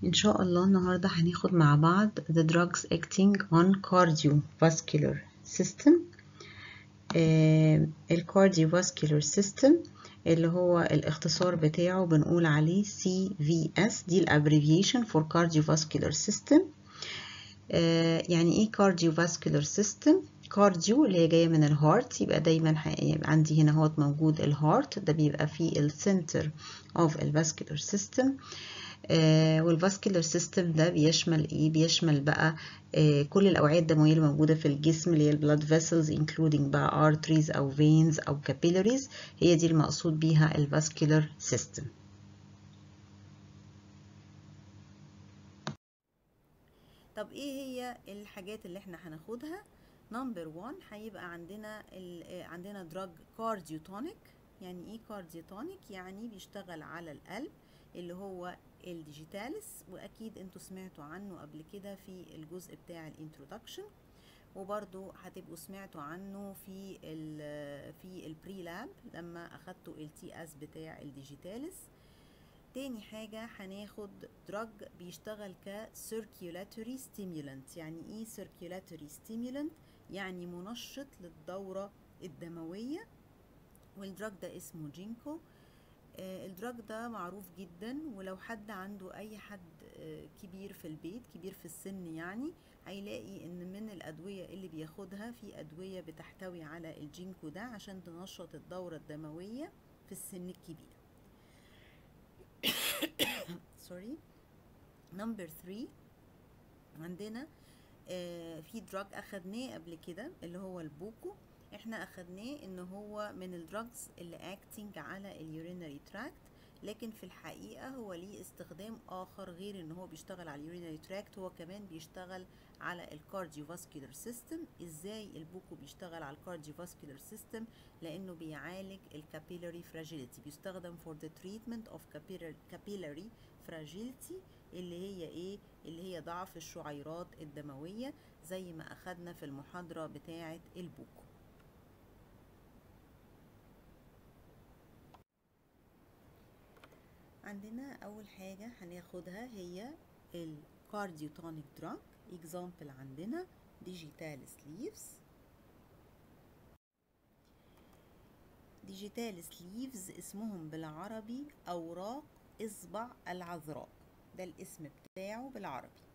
إن شاء الله النهاردة هناخد مع بعض the drugs acting on cardiovascular system. الكارديوفاسكولار سيستم اللي هو الاختصار بتاعه بنقول عليه CVS، دي الابريفيشن for cardiovascular system. يعني ايه cardiovascular system؟ كارديو اللي هي جاية من الهارت، يبقى دايما عندي هنا هو موجود الهارت، ده بيبقى فيه السنتر of الفاسكولار سيستم. والفاسكولار سيستم ده بيشمل ايه؟ بيشمل بقى كل الاوعيه الدمويه الموجوده في الجسم اللي هي البلاد فيسلز including بقى arteries او veins او capillaries، هي دي المقصود بيها الفاسكولار سيستم. طب ايه هي الحاجات اللي احنا هناخدها؟ نمبر 1 هيبقى عندنا دراج كارديوتونيك. يعني ايه كارديوتونيك؟ يعني بيشتغل على القلب، اللي هو الديجيتاليس، واكيد انتوا سمعتوا عنه قبل كده في الجزء بتاع الانترودكشن، وبرضو هتبقوا سمعتوا عنه في البري لاب لما اخدتوا التي اس بتاع الديجيتاليس. تاني حاجة هناخد دراج بيشتغل كسيركيولاتوري ستيمولانت. يعني ايه سيركيولاتوري ستيمولانت؟ يعني منشط للدورة الدموية، والدراج ده اسمه جينكو. الدراج ده معروف جدا، ولو حد عنده اي حد كبير في البيت، كبير في السن يعني، هيلاقي ان من الادوية اللي بياخدها في ادوية بتحتوي على الجينكو ده عشان تنشط الدورة الدموية في السن الكبير. سوري. نمبر 3 عندنا في دراج اخدناه قبل كده اللي هو البوكو. احنا اخدناه ان هو من الدراجز اللي اكتنج على اليورينري تراكت، لكن في الحقيقة هو ليه استخدام اخر غير ان هو بيشتغل على اليورينري تراكت، هو كمان بيشتغل على الكارديوفاسكولار سيستم. ازاي البوكو بيشتغل على الكارديوفاسكولار سيستم؟ لانه بيعالج الكابيلاري فراجيليتي، بيستخدم for the treatment of capillary fragility، اللي هي ايه؟ اللي هي ضعف الشعيرات الدموية، زي ما اخدنا في المحاضرة بتاعة البوكو. عندنا اول حاجة هناخدها هي الكارديوتونيك دراج. اكزامبل عندنا ديجيتاليس ليفز. ديجيتاليس ليفز اسمهم بالعربي اوراق اصبع العذراء، ده الاسم بتاعه بالعربي.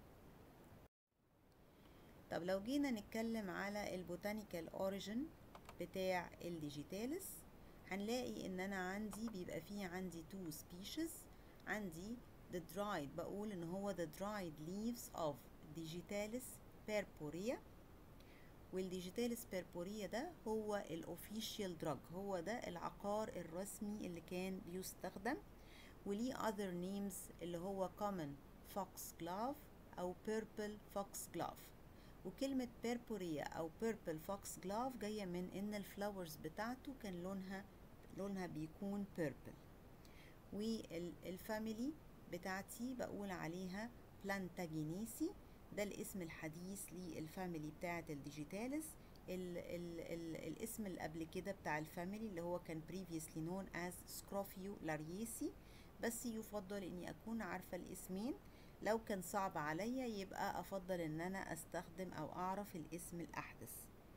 طب لو جينا نتكلم على البوتانيكال اوريجين بتاع الديجيتاليس، هنلاقي ان انا بيبقى فيه عندي 2 species. عندي the dried، بقول ان هو the dried leaves of digitalis purpurea، والديجيتاليس purpurea ده هو الاوفيشال دراج، هو ده العقار الرسمي اللي كان بيستخدم، وليه other names اللي هو common foxglove او purple foxglove. وكلمة purpurea أو purple foxglove جاية من إن الفلاورز بتاعته كان لونها بيكون purple. والفاميلي بتاعتي بقول عليها Plantagenaceae، ده الاسم الحديث للفاميلي بتاعت الديجيتاليس. الاسم اللي قبل كده بتاع الفاميلي اللي هو كان previously known as Scrophulariaceae، بس يفضل إني أكون عارفة الاسمين. لو كان صعب عليا يبقى افضل ان انا استخدم او اعرف الاسم الاحدث.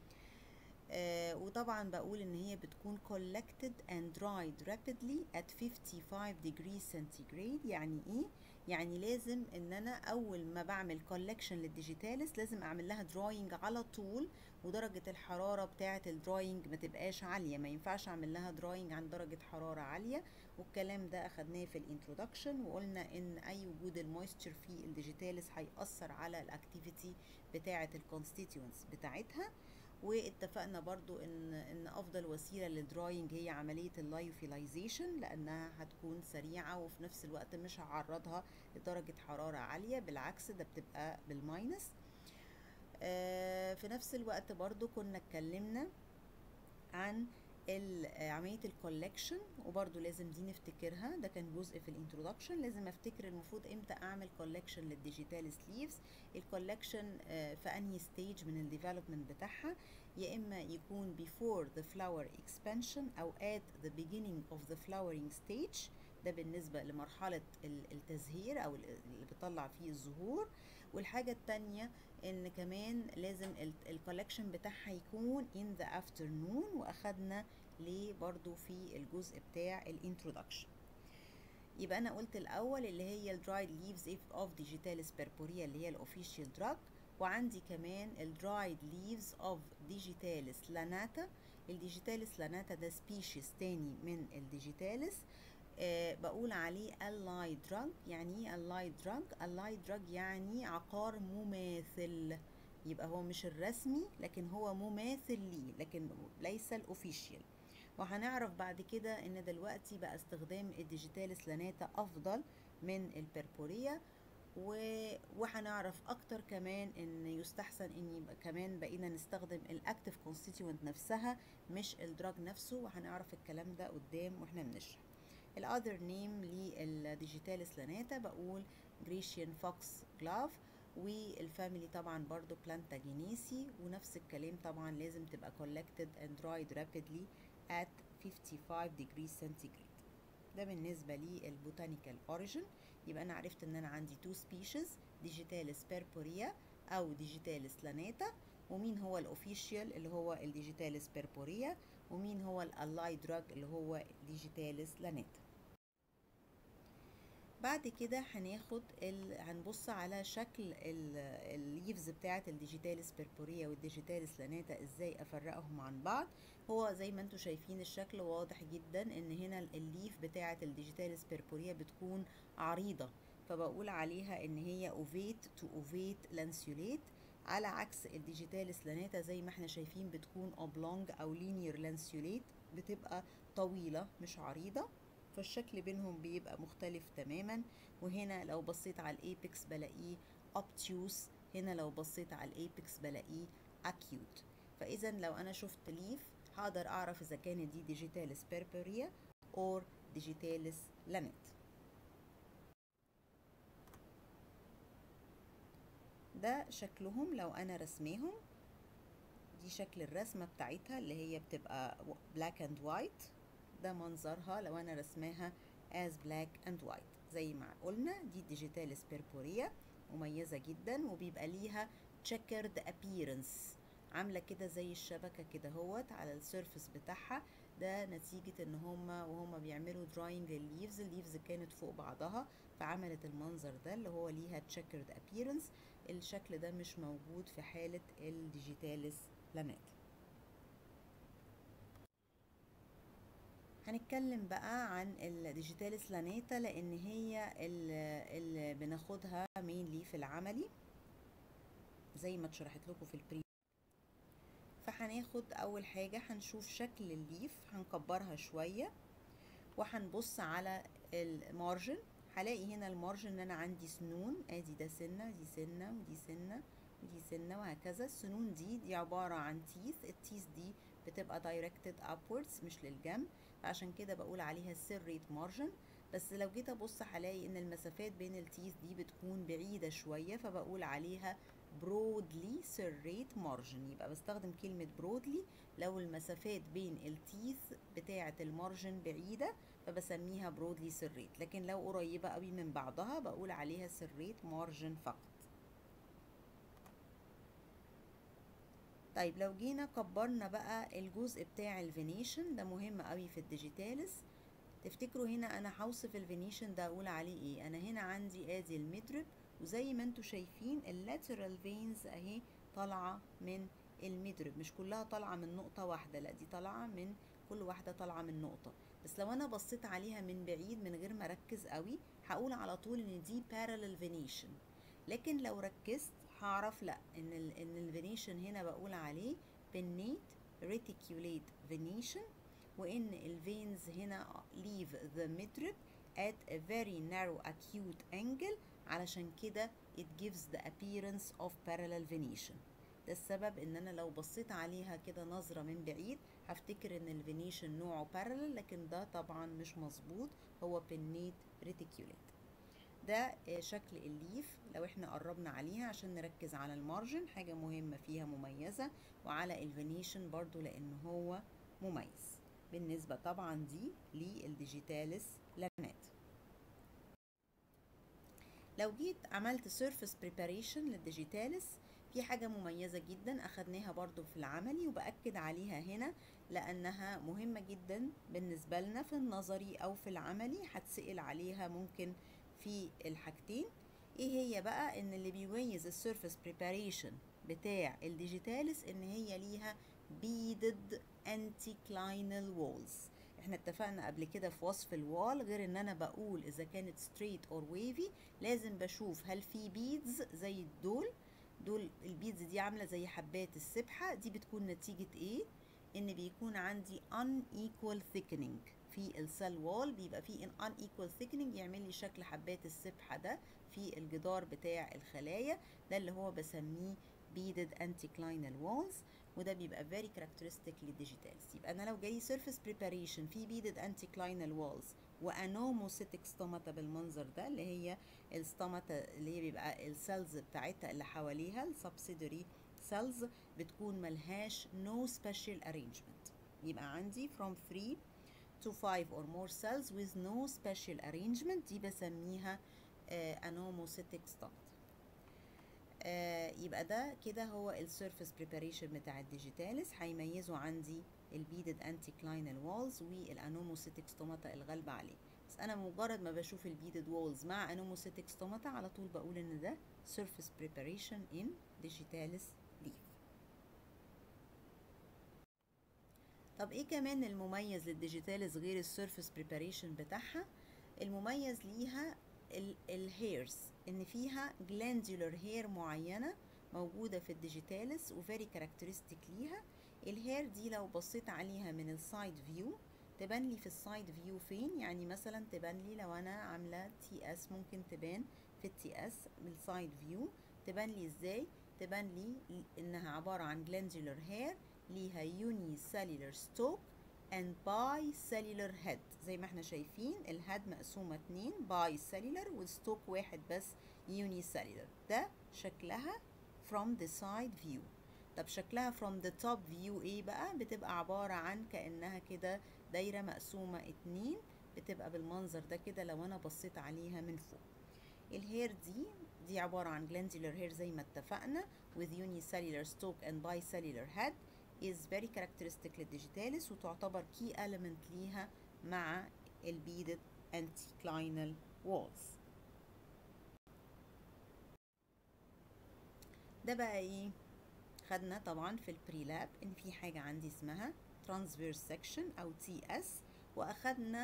وطبعا بقول ان هي بتكون collected and dried rapidly at 55 degrees centigrade. يعني ايه؟ يعني لازم ان انا اول ما بعمل collection للديجيتاليس لازم اعمل لها drying على طول، ودرجة الحرارة بتاعة الدراينج ما تبقاش عالية، ما ينفعش اعمل لها drying عن درجة حرارة عالية. والكلام ده اخدناه في الانترودكشن، وقلنا ان اي وجود المويستشر في الديجيتاليس هيأثر على الاكتيفيتي بتاعة الكونستيتيونس بتاعتها. واتفقنا برضو ان افضل وسيله للدراينج هي عمليه اللايوفيلايزيشن، لانها هتكون سريعه وفي نفس الوقت مش هعرضها لدرجه حراره عاليه، بالعكس ده بتبقى بالماينس. في نفس الوقت برضو كنا اتكلمنا عن عملية الكولكشن، وبرضو لازم دي نفتكرها، ده كان جزء في الانترودكشن. لازم افتكر المفروض امتى اعمل كولكشن للديجيتاليس ليفز. الكولكشن في انهي ستيج من الديفلوبمنت بتاعها؟ يا اما يكون before the flower expansion او at the beginning of the flowering stage، ده بالنسبة لمرحلة التزهير أو اللي بيطلع فيه الزهور. والحاجة التانية إن كمان لازم الكولكشن بتاعها يكون in the afternoon، وأخدنا ليه برضو في الجزء بتاع الانترودكشن. يبقى أنا قلت الأول اللي هي الدرايد ليفز اوف ديجيتاليس بيربوريا اللي هي الأوفيشال دراج، وعندي كمان الدرايد ليفز اوف ديجيتاليس لاناتا. الديجيتاليس لاناتا ده سبيشيز تاني من الديجيتاليس، بقول عليه allied drug. يعني ايه allied drug؟ allied drug يعني عقار مماثل، يبقى هو مش الرسمي لكن هو مماثل ليه، لكن ليس الأوفيشال. وهنعرف بعد كده ان دلوقتي بقى استخدام الديجيتاليس لاناتا افضل من البربوريا، وهنعرف اكتر كمان ان يستحسن ان يبقى كمان بقينا نستخدم الاكتيف كونستيتيوينت نفسها مش الدراج نفسه، وهنعرف الكلام ده قدام واحنا بنشرح. الاذر نيم للديجيتاليس لاناتا بقول جريشيان فوكس جلاف، والفاميلي طبعا برضو بلانتاجينيسي، ونفس الكلام طبعا لازم تبقى collected and dried rapidly at 55 degrees centigrade. ده بالنسبة لي البوتانيكال اوريجين. يبقى انا عرفت ان انا عندي تو سبيشيز، ديجيتاليس بيربوريا او ديجيتاليس لاناتا، ومين هو الاوفيشال اللي هو الديجيتاليس بيربوريا، ومين هو الاللاي دراج اللي هو ديجيتاليس لاناتا. بعد كده هنبص على شكل الليفز بتاعه الديجيتاليس بيربوريا والديجيتاليس لاناتا ازاي افرقهم عن بعض. هو زي ما انتم شايفين الشكل واضح جدا ان هنا الليف بتاعه الديجيتاليس بيربوريا بتكون عريضه، فبقول عليها ان هي اوفيت تو اوفيت لانسيوليت، على عكس الديجيتاليس لاناتا زي ما احنا شايفين بتكون اوبلونج او لينير لانسيوليت، بتبقى طويله مش عريضه، فالشكل بينهم بيبقى مختلف تماما. وهنا لو بصيت على الايبكس بلاقيه obtuse، هنا لو بصيت على الايبكس بلاقيه acute. فاذا لو انا شفت ليف هقدر اعرف اذا كانت دي ديجيتاليس بيربوريا or ديجيتاليس لانات. ده شكلهم لو انا رسميهم، دي شكل الرسمة بتاعتها اللي هي بتبقى black and white. ده منظرها لو انا رسماها as black and white. زي ما قلنا دي ديجيتاليس بيربوريا مميزة جدا، وبيبقى ليها checkered appearance، عاملة كده زي الشبكة كده هوت على السيرفس بتاعها. ده نتيجة ان وهما بيعملوا دراينج للليفز، الليفز كانت فوق بعضها فعملت المنظر ده اللي هو ليها checkered appearance. الشكل ده مش موجود في حالة الديجيتاليس لانات. هنتكلم بقى عن الديجيتاليس لاناتا لان هي اللي بناخدها مينلي في العملي زي ما اتشرحت لكم في البري. فهناخد اول حاجه هنشوف شكل الليف، هنكبرها شويه وهنبص على المارجن. هلاقي هنا المارجن ان انا عندي سنون، ادي ده سنه، دي سنه، ودي سنه، ودي سنه، وهكذا. السنون دي عباره عن تيث، التيث دي بتبقى directed upwards مش للجنب، عشان كده بقول عليها serrate margin. بس لو جيت ابص هلاقي ان المسافات بين التيث دي بتكون بعيده شويه، فبقول عليها broadly serrate margin. يبقى بستخدم كلمه broadly لو المسافات بين التيث بتاعه المارجن بعيده فبسميها broadly serrate، لكن لو قريبه قوي من بعضها بقول عليها serrate margin فقط. طيب لو جينا كبرنا بقى الجزء بتاع الفينيشن، ده مهم قوي في الديجيتاليس. تفتكروا هنا انا هوصف الفينيشن ده اقول عليه ايه؟ انا هنا عندي ادي الميدرب، وزي ما انتوا شايفين اللاترال فينز اهي طالعه من الميدرب، مش كلها طالعه من نقطه واحده، لا دي طالعه من كل واحده طالعه من نقطه. بس لو انا بصيت عليها من بعيد من غير ما اركز قوي هقول على طول ان دي parallel فينيشن، لكن لو ركزت هعرف لا ان الفينيشن هنا بقول عليه pinnate reticulate venation، وان الفينز هنا leave the midrib at a very narrow acute angle، علشان كده it gives the appearance of parallel venation. ده السبب ان انا لو بصيت عليها كده نظرة من بعيد هفتكر ان الفينيشن نوعه parallel، لكن ده طبعا مش مظبوط، هو pinnate reticulate. ده شكل الليف لو احنا قربنا عليها عشان نركز على المارجن، حاجة مهمة فيها مميزة، وعلى الفينيشن برضو لان هو مميز بالنسبة طبعا دي للديجيتاليس لانات. لو جيت عملت سيرفيس بريباريشن للديجيتالس، في حاجة مميزة جدا أخدناها برضو في العملي وبأكد عليها هنا لأنها مهمة جدا بالنسبة لنا في النظري أو في العملي، هتسأل عليها ممكن في الحاجتين. ايه هي بقى؟ ان اللي بيميز السيرفيس بريباريشن بتاع الديجيتالس ان هي ليها بيدد انتيكلاينال وولز. احنا اتفقنا قبل كده في وصف الوال، غير ان انا بقول اذا كانت ستريت اور ويفي لازم بشوف هل في بيدز زي دول البيدز دي عامله زي حبات السبحه، دي بتكون نتيجه ايه؟ ان بيكون عندي unequal thickening في السيل وول، بيبقى في unequal thickening يعمل لي شكل حبات السبحه ده في الجدار بتاع الخلايا، ده اللي هو بسميه beaded anticlinal walls، وده بيبقى very characteristic للديجيتالز. يبقى انا لو جاي surface preparation في beaded anticlinal walls وانوموسيتك ستوماتا بالمنظر ده، اللي هي الستوماتا اللي هي بيبقى السيلز بتاعتها اللي حواليها السبسيدري cells بتكون ملهاش no special arrangement، يبقى عندي from 3 to 5 or more cells with no special arrangement، دي بسميها انوموسيتك ستوماتا. يبقى ده كده هو السيرفيس بريباريشن بتاع الديجيتالس، هيميزوا عندي البيدد انتيكلاينال وولز والانوموسيتك ستوماتا الغالبه عليه. بس انا مجرد ما بشوف البيدد وولز مع انوموسيتك ستوماتا على طول بقول ان ده سيرفيس بريباريشن ان ديجيتالس ليف. طب ايه كمان المميز للديجيتالس غير السيرفيس بريباريشن بتاعها؟ المميز ليها الهيرز، ان فيها جلاندولار هير معينه موجوده في الديجيتالس وفيري كاركترستيك ليها. الهير دي لو بصيت عليها من السايد فيو تبان لي في السايد فيو فين؟ يعني مثلا تبان لي لو انا عامله تي اس، ممكن تبان في التي اس من السايد فيو. تبان لي ازاي؟ تبان لي انها عباره عن جلاندولار هير ليها يوني سيلولار ستوك and bicellular head، زي ما احنا شايفين الهيد مقسومة 2 bicellular والستوك واحد بس unicellular. ده شكلها from the side view. طب شكلها from the top view ايه بقى؟ بتبقى عبارة عن كأنها كده دايرة مقسومة 2، بتبقى بالمنظر ده كده لو انا بصيت عليها من فوق. الهير دي عبارة عن glandular hair زي ما اتفقنا with unicellular stalk and bicellular head is very characteristic للديجيتالس، وتعتبر key element ليها مع البيدد anticlinal walls. ده بقى ايه؟ خدنا طبعا في البريلاب ان في حاجة عندي اسمها transverse section او TS، واخدنا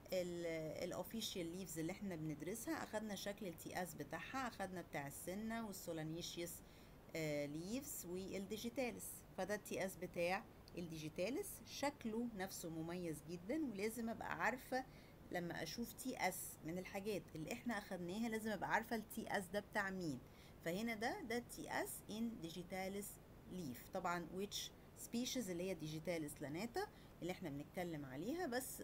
الاوفيشال ليفز اللي احنا بندرسها، اخدنا شكل التي اس بتاعها، اخدنا بتاع السنه والسولانيشيوس ليفز والديجيتالس. فده التي اس بتاع الديجيتالس، شكله نفسه مميز جدا، ولازم ابقى عارفه لما اشوف تي اس من الحاجات اللي احنا اخدناها لازم ابقى عارفه التي اس ده بتاع مين. فهنا ده التي اس ان ديجيتالس ليف، طبعا which species اللي هي ديجيتالس لاناتا اللي احنا بنتكلم عليها. بس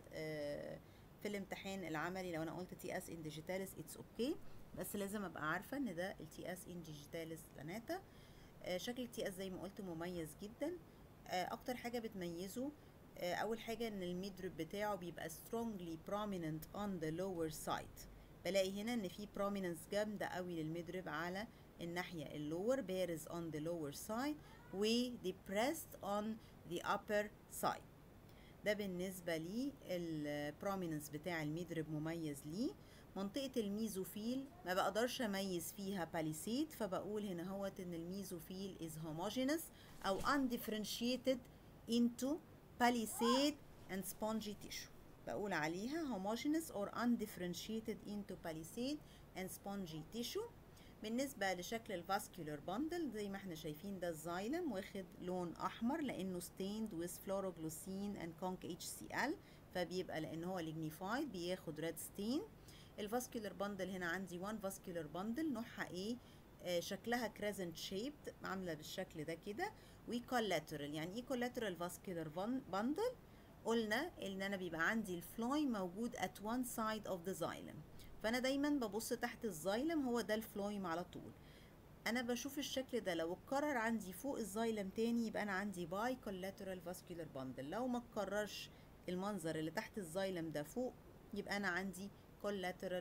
في الامتحان العملي لو انا قلت تي اس ان ديجيتالس اتس اوكي، بس لازم ابقى عارفه ان ده التي اس ان ديجيتالس لاناتا. شكل التي اس زي ما قلت مميز جدا. اكتر حاجه بتميزه اول حاجه ان الميدرب بتاعه بيبقى strongly prominent on the lower side. بلاقي هنا ان في prominence جامده قوي للميدرب على الناحيه اللور، بارز on the lower side و depressed on the upper side. ده بالنسبة لي البروميننس بتاع الميدرب مميز ليه. منطقة الميزوفيل ما بقدرش اميز فيها باليسيد، فبقول هنا هوت ان الميزوفيل is homogeneous او undifferentiated into palisade and spongy tissue. بقول عليها homogeneous or undifferentiated into palisade and spongy tissue. بالنسبة لشكل الفاسكولار باندل زي ما احنا شايفين ده الزايلم واخد لون احمر لانه stained with fluoroglycine and conc HCl، فبيبقى لان هو lignified بياخد red stain. الفاسكولار باندل هنا عندي one فاسكولار باندل نوعها ايه؟ شكلها crescent shaped عاملة بالشكل ده كده، وكولاترال. يعني ايه كولاترال فاسكولار باندل؟ قلنا ان انا بيبقى عندي الفلوي موجود at one side of the xylem، فانا دايما ببص تحت الزايلم هو ده الفلويم على طول. انا بشوف الشكل ده لو اتكرر عندي فوق الزايلم تاني يبقى انا عندي باي كولاترال فاسكولار باندل، لو ما اتكررش المنظر اللي تحت الزايلم ده فوق يبقى انا عندي كولاترال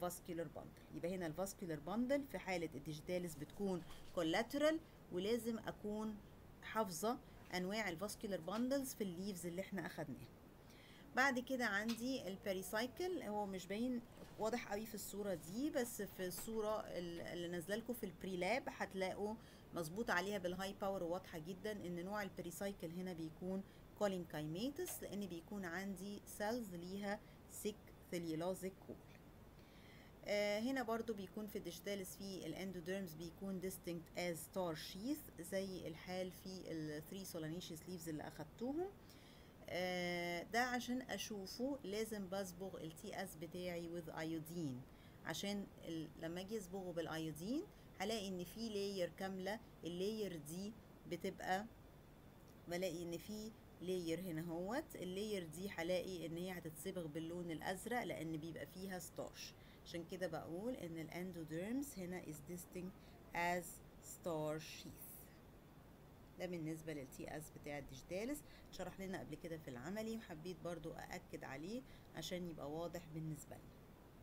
vascular bundle. يبقى هنا الفاسكولار باندل في حالة الديجيتاليس بتكون collateral، ولازم اكون حافظة انواع الفاسكولار باندلز في الليفز اللي احنا اخدناها. بعد كده عندي البيريسايكل، هو مش باين واضح قوي في الصورة دي، بس في الصورة اللي نازله لكم في البري لاب هتلاقوا مظبوط عليها بالهاي باور وواضحة جدا ان نوع البيريسايكل هنا بيكون كولين كايماتس، لان بيكون عندي سيلز ليها سيك ثيليولوزيك كول. هنا برضو بيكون في الديجيتاليس في الاندوديرمز بيكون distinct as star sheath زي الحال في ال 3 solanaceous leaves اللي اخدتوهم. ده عشان اشوفه لازم بصبغ التي اس بتاعي with iodine، عشان لما اجي اصبغه بالايودين هلاقي ان في لاير كامله، اللاير دي بتبقى بلاقي ان في لاير هنا اهوت، اللاير دي هلاقي ان هي هتتصبغ باللون الازرق لان بيبقى فيها ستارش. عشان كده بقول ان الاندوديرمز هنا is distinct as star sheath. ده بالنسبة للتي اس بتاع الديجيتاليس، شرح لنا قبل كده في العملي وحبيت برضو أأكد عليه عشان يبقى واضح بالنسبة لنا.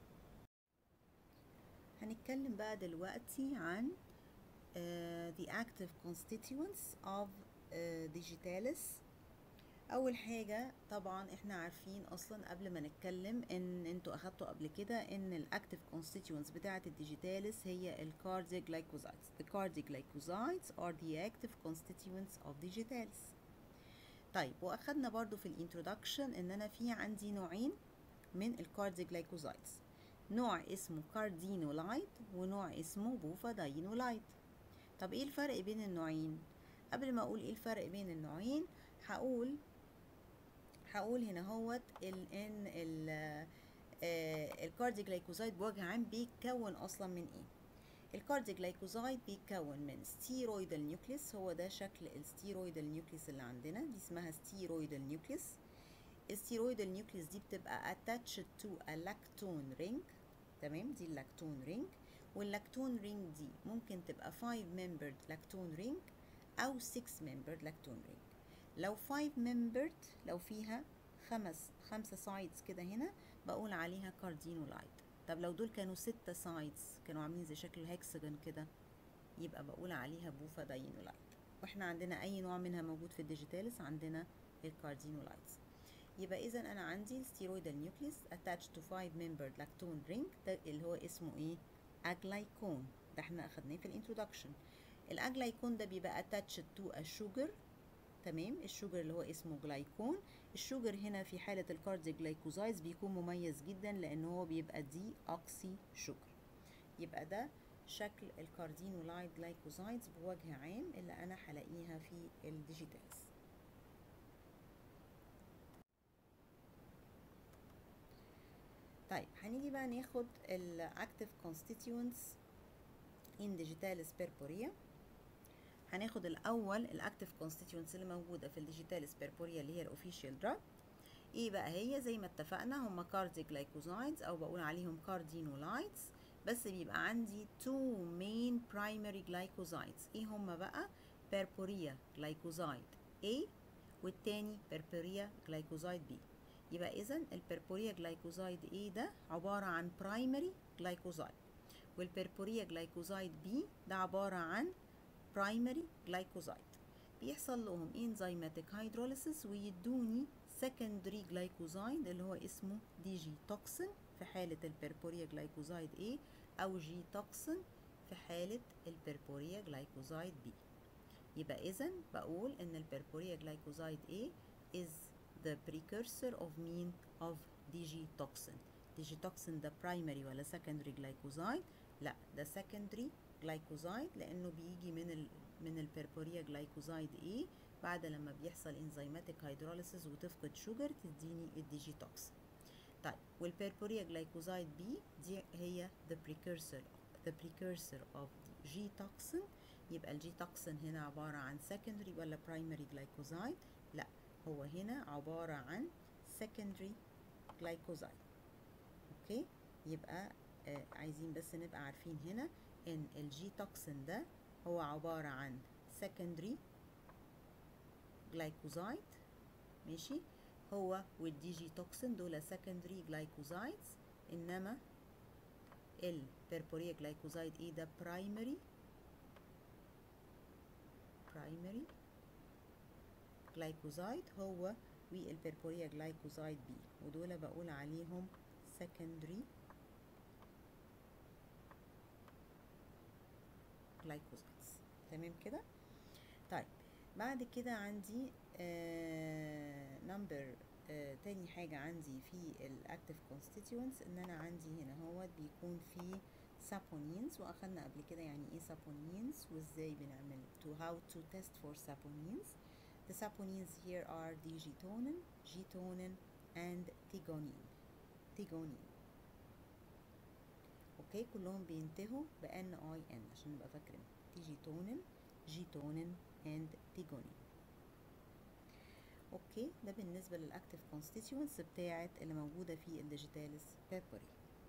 هنتكلم بقى دلوقتي عن the active constituents of digitalis. أول حاجة طبعا احنا عارفين أصلا قبل ما نتكلم ان انتوا أخدتوا قبل كده ان الأكتيف constituents بتاعة الديجيتاليس هي الكاردياك جلايكوزايدز. The cardiac glycosides are the active constituents of digitalis. طيب وأخدنا برضو في الانترودكشن ان انا في عندي نوعين من الكاردياك جلايكوزايدز، نوع اسمه كاردينولايت ونوع اسمه بوفاداينولايت. طب ايه الفرق بين النوعين؟ قبل ما اقول ايه الفرق بين النوعين هقول هنا هوت ان الكاردياك جلايكوزايد بوجه عام بيتكون اصلا من ايه؟ الكاردياك جلايكوزايد بيتكون من ستيرويدال نيوكليس، هو ده شكل الستيرويدال نيوكليس اللي عندنا، دي اسمها ستيرويدال نيوكليس. الستيرويدال نيوكليس دي بتبقى attached to a lactone ring، تمام، دي اللاكتون رينج. واللاكتون رينج دي ممكن تبقى 5 membered لاكتون رينج او 6 membered لاكتون رينج. لو 5 membered لو فيها خمسة سايدز كده هنا بقول عليها كاردينولايت. طب لو دول كانوا 6 سايدز كانوا عاملين زي شكل هكسجون كده يبقى بقول عليها بوفاداينولايت. واحنا عندنا اي نوع منها موجود في الديجيتاليس عندنا الكاردينولايتس. يبقى اذا انا عندي الستيرويدال نيوكليس attached to 5 membered لاكتون رينج، ده اللي هو اسمه ايه؟ اجلايكون، ده احنا اخدناه في الانترودكشن. الاجلايكون ده بيبقى attached to a sugar، تمام، الشوجر اللي هو اسمه جلايكون. الشوجر هنا في حالة الكاردياك جلايكوزايدز بيكون مميز جدا لان هو بيبقى دي اوكسي شوجر. يبقى ده شكل الكاردينولايت جلايكوزايدز بوجه عام اللي انا هلاقيها في الديجيتالز. طيب هنيجي بقى ناخد الاكتيف كونستيتيوينتس ان ديجيتاليس بيربوريا. هناخد الاول الاكتيف كونستيتيوينتس اللي موجوده في الديجيتاليس بيربوريا اللي هي الاوفيشال دراج. ايه بقى هي؟ زي ما اتفقنا هم كاردياك جلايكوزايدز او بقول عليهم كاردينولايتس، بس بيبقى عندي 2 main primary glycosides. ايه هم بقى؟ بيربوريا جلايكوزايد A والتاني بيربوريا جلايكوزايد B. يبقى اذا البيربوريا جلايكوزايد A ده عباره عن برايمري جلايكوزايد، والبيربوريا جلايكوزايد B ده عباره عن برايمري جلايكوزايد. بيحصل لهم انزيماتيك هيدروليسيس ويدوني سكندري جلايكوزايد اللي هو اسمه دي جي توكسين في حاله البيربوريا جلايكوزايد A او جي توكسين في حاله البيربوريا جلايكوزايد B. يبقى اذا بقول ان البيربوريا جلايكوزايد A is the precursor of mean of digitoxin. digitoxin ده primary ولا secondary glycoside؟ لا ده secondary glycoside لانه بيجي من البيربوريا جلايكوزايد A بعد لما بيحصل enzymatic hydrolysis وتفقد شوجر تديني الديجيتوكسين. طيب والبيربوريا جلايكوزايد B دي هي the precursor of G-toxin. يبقى الجي-toxin هنا عبارة عن secondary ولا primary glycoside؟ لا هو هنا عبارة عن secondary glycoside. اوكي، يبقى عايزين بس نبقى عارفين هنا ان الجي-toxin ده هو عبارة عن secondary glycoside، ماشي، هو والديجيتوكسين دول secondary glycosides، انما البربوريا جلايكوزايد ايه ده؟ برايمري جلايكوزايد هو، والبربوريا جلايكوزايد بي، ودول بقول عليهم secondary جلايكوزايدز. تمام كده؟ طيب بعد كده عندي نمبر تاني حاجة عندي في الاكتيف كونستيتيوينتس، ان انا عندي هنا هو بيكون في سابونينز، واخدنا قبل كده يعني ايه سابونينز وازاي بنعمل how to test for saponins. The saponins here are digitonin, gitonin and thegonin. اوكي، كلهم بينتهوا ب NIN عشان نبقى فاكرين. digitonin, gitonin and thegonin. اوكي، ده بالنسبه للاكتيف كونستيتيوينتس بتاعت اللي موجوده في الديجيتاليس بيربوري.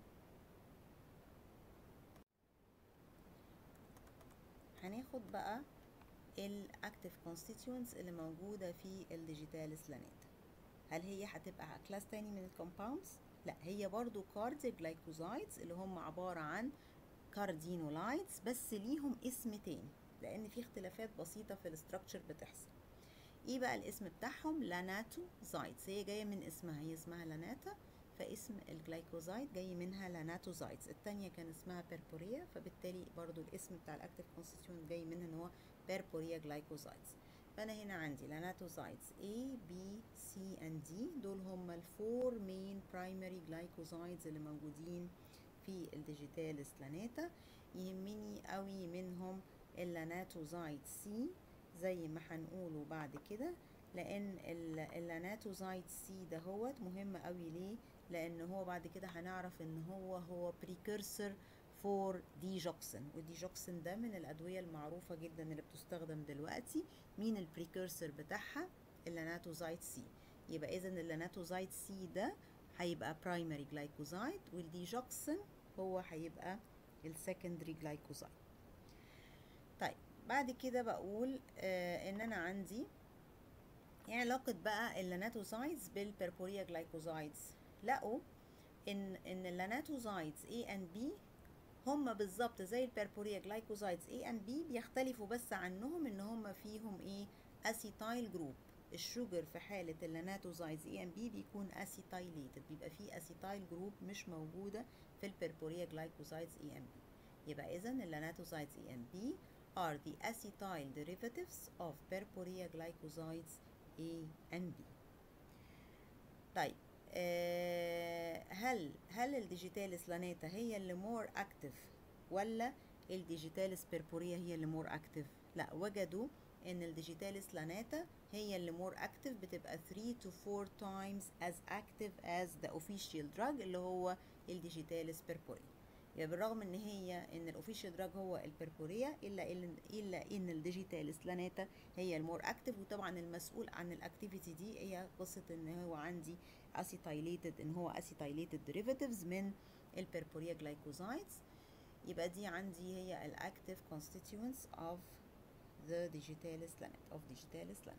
هناخد بقى الاكتيف كونستيتيوينتس اللي موجوده في الديجيتاليس لاناتا. هل هي هتبقى كلاس تاني من الكومباوندز؟ لا، هي برضو كارديو جلايكوزايدز اللي هم عباره عن كاردينولايتس، بس ليهم اسم تاني لان في اختلافات بسيطه في الاستراكشر بتحصل. ايه بقى الاسم بتاعهم؟ لاناتوزايدز. هي جايه من اسمها، هي اسمها لاناتا، فاسم الجلايكوزايد جاي منها لاناتوزايدز. التانية كان اسمها بيربوريا، فبالتالي برضو الاسم بتاع الاكتيف كونستيتيوينت جاي منها ان هو بيربوريا جلايكوزايدز. فانا هنا عندي لاناتوزايدز A B C and D، دول هم الفور مين برايمري جلايكوزايدز اللي موجودين في الديجيتاليس لاناتا. يهمني قوي منهم اللاناتوزايد C زي ما هنقوله بعد كده، لان اللاناتوزايد سي ده هو مهم قوي. ليه؟ لان هو بعد كده هنعرف ان هو بريكورسور فور ديجوكسين، والديجوكسين ده من الادويه المعروفه جدا اللي بتستخدم دلوقتي. مين البريكورسور بتاعها؟ اللاناتوزايد سي. يبقى اذا اللاناتوزايد سي ده هيبقى برايمري جلايكوزايد، والديجوكسين هو هيبقى السكندري جلايكوزايد. طيب بعد كده بقول ان انا عندي ايه علاقة بقى اللاناتوزايدز بالبربوريا جلايكوزايدز. لقوا ان اللاناتوزايدز A and B هم بالظبط زي البربوريا جلايكوزايدز A and B، بيختلفوا بس عنهم ان هم فيهم ايه؟ اسيتايل جروب. الشوجر في حالة اللاناتوزايدز A and B بيكون اسيتايليتد، بيبقى فيه اسيتايل جروب مش موجودة في البربوريا جلايكوزايدز A and B. يبقى اذا اللاناتوزايدز A and B are the acetyl derivatives of purpurea glycosides A and B. طيب هل الديجيتاليس لاناتا هي اللي more active ولا الديجيتاليس purpurea هي اللي more active؟ لا، وجدوا ان الديجيتاليس لاناتا هي اللي more active، بتبقى 3 to 4 times as active as the official drug اللي هو الديجيتاليس purpurea. يعني بالرغم ان الاوفيشال دراج هو البربوريا، الا ان الديجيتاليس لاناتا هي المور اكتف. وطبعا المسؤول عن الاكتيفيتي دي هي قصه ان هو عندي اسيتايليتد ديريفاتيفز من البربوريا جلايكوزايدز. يبقى دي عندي هي الاكتيف كونستيتيوينتس اوف ذا ديجيتاليس لاناتا.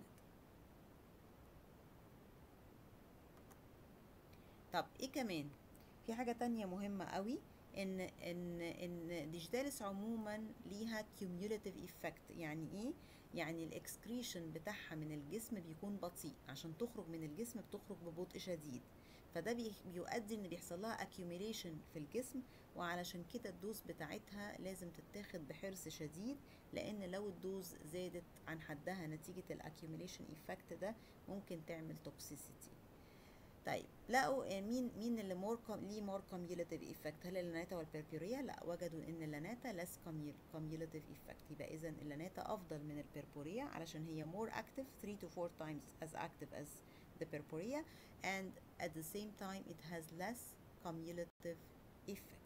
طب ايه كمان؟ في حاجه تانية مهمه قوي، ان ديجيتاليس عموما ليها كيوميولاتيف ايفكت. يعني ايه؟ يعني الاكسكريشن بتاعها من الجسم بيكون بطيء، عشان تخرج من الجسم بتخرج ببطء شديد، فده بيؤدي ان بيحصل لها accumulation في الجسم. وعلشان كده الدوز بتاعتها لازم تتاخد بحرص شديد، لان لو الدوز زادت عن حدها نتيجة الاكيوميليشن ايفكت ده ممكن تعمل توكسيسيتي. طيب لقوا مين اللي ليه مور كوميولاتيف ايفكت؟ هل اللاناتا والبربوريا؟ لا، وجدوا ان اللاناتا لس كوميولاتيف ايفكت. يبقى اذا اللاناتا افضل من البربوريا علشان هي مور اكتف 3 to 4 times as active as the purpurea, and at the same time it has less cumulative effect.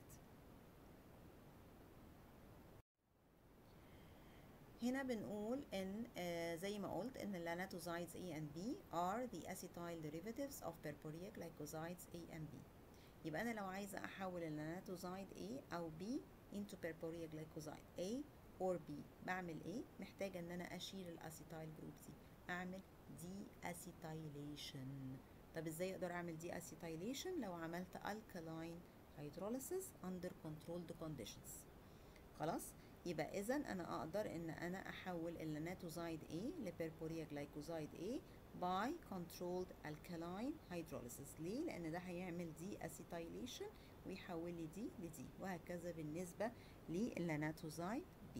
هنا بنقول ان زي ما قلت ان اللاناتوزايدز A and B are the acetyl derivatives of purpurea glycosides A and B. يبقى انا لو عايزه احول اللاناتوزايد A او B into purpurea glycoside A or B بعمل ايه؟ محتاجه ان انا اشيل الاسيتايل جروب دي، اعمل دي اسيتايليشن. طب ازاي اقدر اعمل دي اسيتايليشن؟ لو عملت alkaline hydrolysis under controlled conditions. خلاص، يبقى إذا أنا أقدر إن أنا أحول اللاناتوزايد A لبربوريا جلايكوزايد A by controlled alkaline hydrolysis. ليه؟ لأن ده هيعمل دي acetylation ويحول لي دي لدي، وهكذا بالنسبة للاناتوزايد B.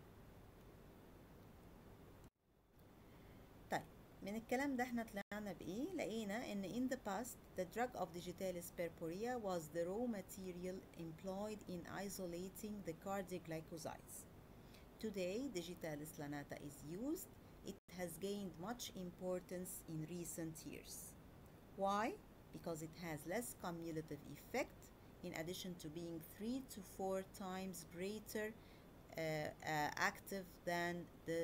طيب، من الكلام ده احنا طلعنا بإيه؟ لقينا إن in the past the drug of digitalis purpurea was the raw material employed in isolating the cardioglycosides. Today, digitalis lanata is used. It has gained much importance in recent years. Why? Because it has less cumulative effect, in addition to being 3 to 4 times greater active than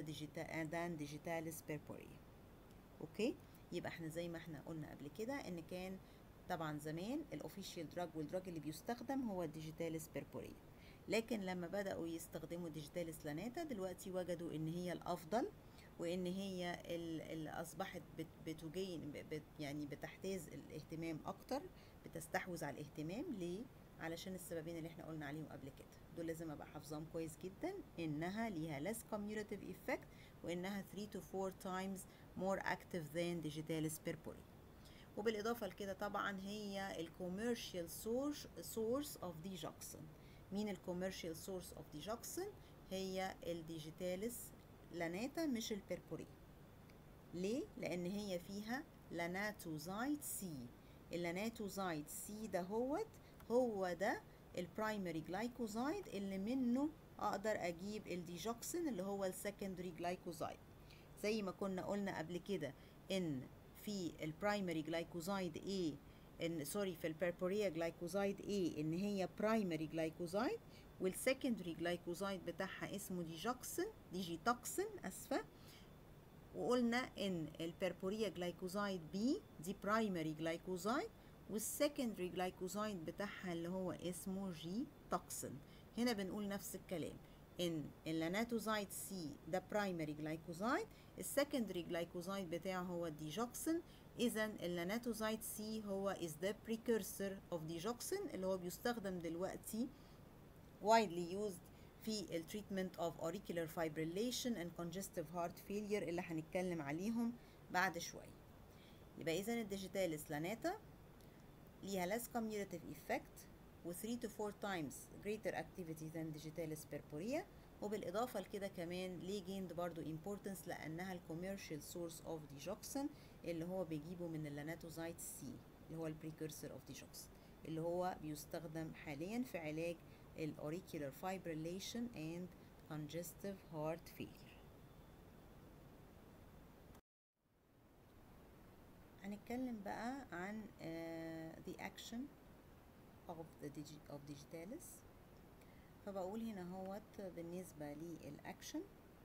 digitalis purpurea. اوكي، يبقى احنا زي ما احنا قلنا قبل كده ان كان طبعا زمان الاوفيشال دراج والدراج اللي بيستخدم هو الديجيتاليس بيربوريا، لكن لما بدأوا يستخدموا ديجيتاليس لاناتا دلوقتي وجدوا ان هي الافضل، وان هي اللي اصبحت بتجين يعني بتحتاز الاهتمام اكتر، بتستحوذ على الاهتمام. ليه؟ علشان السببين اللي احنا قلنا عليهم قبل كده، دول لازم ابقى حافظاهم كويس جدا، انها ليها less cumulative effect وانها 3 to 4 times more active than digitalis purpurea. وبالاضافه لكده طبعا هي الكوميرشال سورس اوف ديجوكسين. مين الكوميرشال سورس اوف ديجوكسين؟ هي الديجيتاليس لاناتا مش البيربوري. ليه؟ لان هي فيها لاناتوزايد سي. اللاناتوزايد سي ده هو ده البرايمري جلايكوزايد اللي منه اقدر اجيب الديجوكسين اللي هو السكندري جلايكوزايد. زي ما كنا قلنا قبل كده ان في البرايمري جلايكوزايد A في البربوريا جلايكوزايد A ان هي برايمري جلايكوزايد، والسكندري جلايكوزايد بتاعها اسمه ديجيتوكسين اسفه. وقلنا ان البربوريا جلايكوزايد B دي برايمري جلايكوزايد، والسكندري جلايكوزايد بتاعها اللي هو اسمه جي توكسين. هنا بنقول نفس الكلام، ان اللاناتوزايد سي ده برايمري جلايكوزايد، السكندري جلايكوزايد بتاعه هو الديجوكسين. اذا اللاناتوزايد سي هو is the precursor of digoxin اللي هو بيستخدم دلوقتي widely used في التريتمنت of auricular fibrillation and congestive heart failure اللي هنتكلم عليهم بعد شويه. يبقى اذا الديجيتاليس لاناتا ليها less cumulative effect و 3 to 4 times greater activity than digitalis purpurea. وبالإضافة لكده كمان ليه gained برضو importance لأنها الكوميرشال سورس اوف ديجوكسين اللي هو بيجيبه من اللاناتوزايد سي اللي هو البريكورسور اوف ديجوكسين اللي هو بيستخدم حاليا في علاج الأوريكولار fibrillation and congestive heart failure. هنتكلم بقى عن the action of digitalis. فبقول هنا هوت بالنسبة للأكشن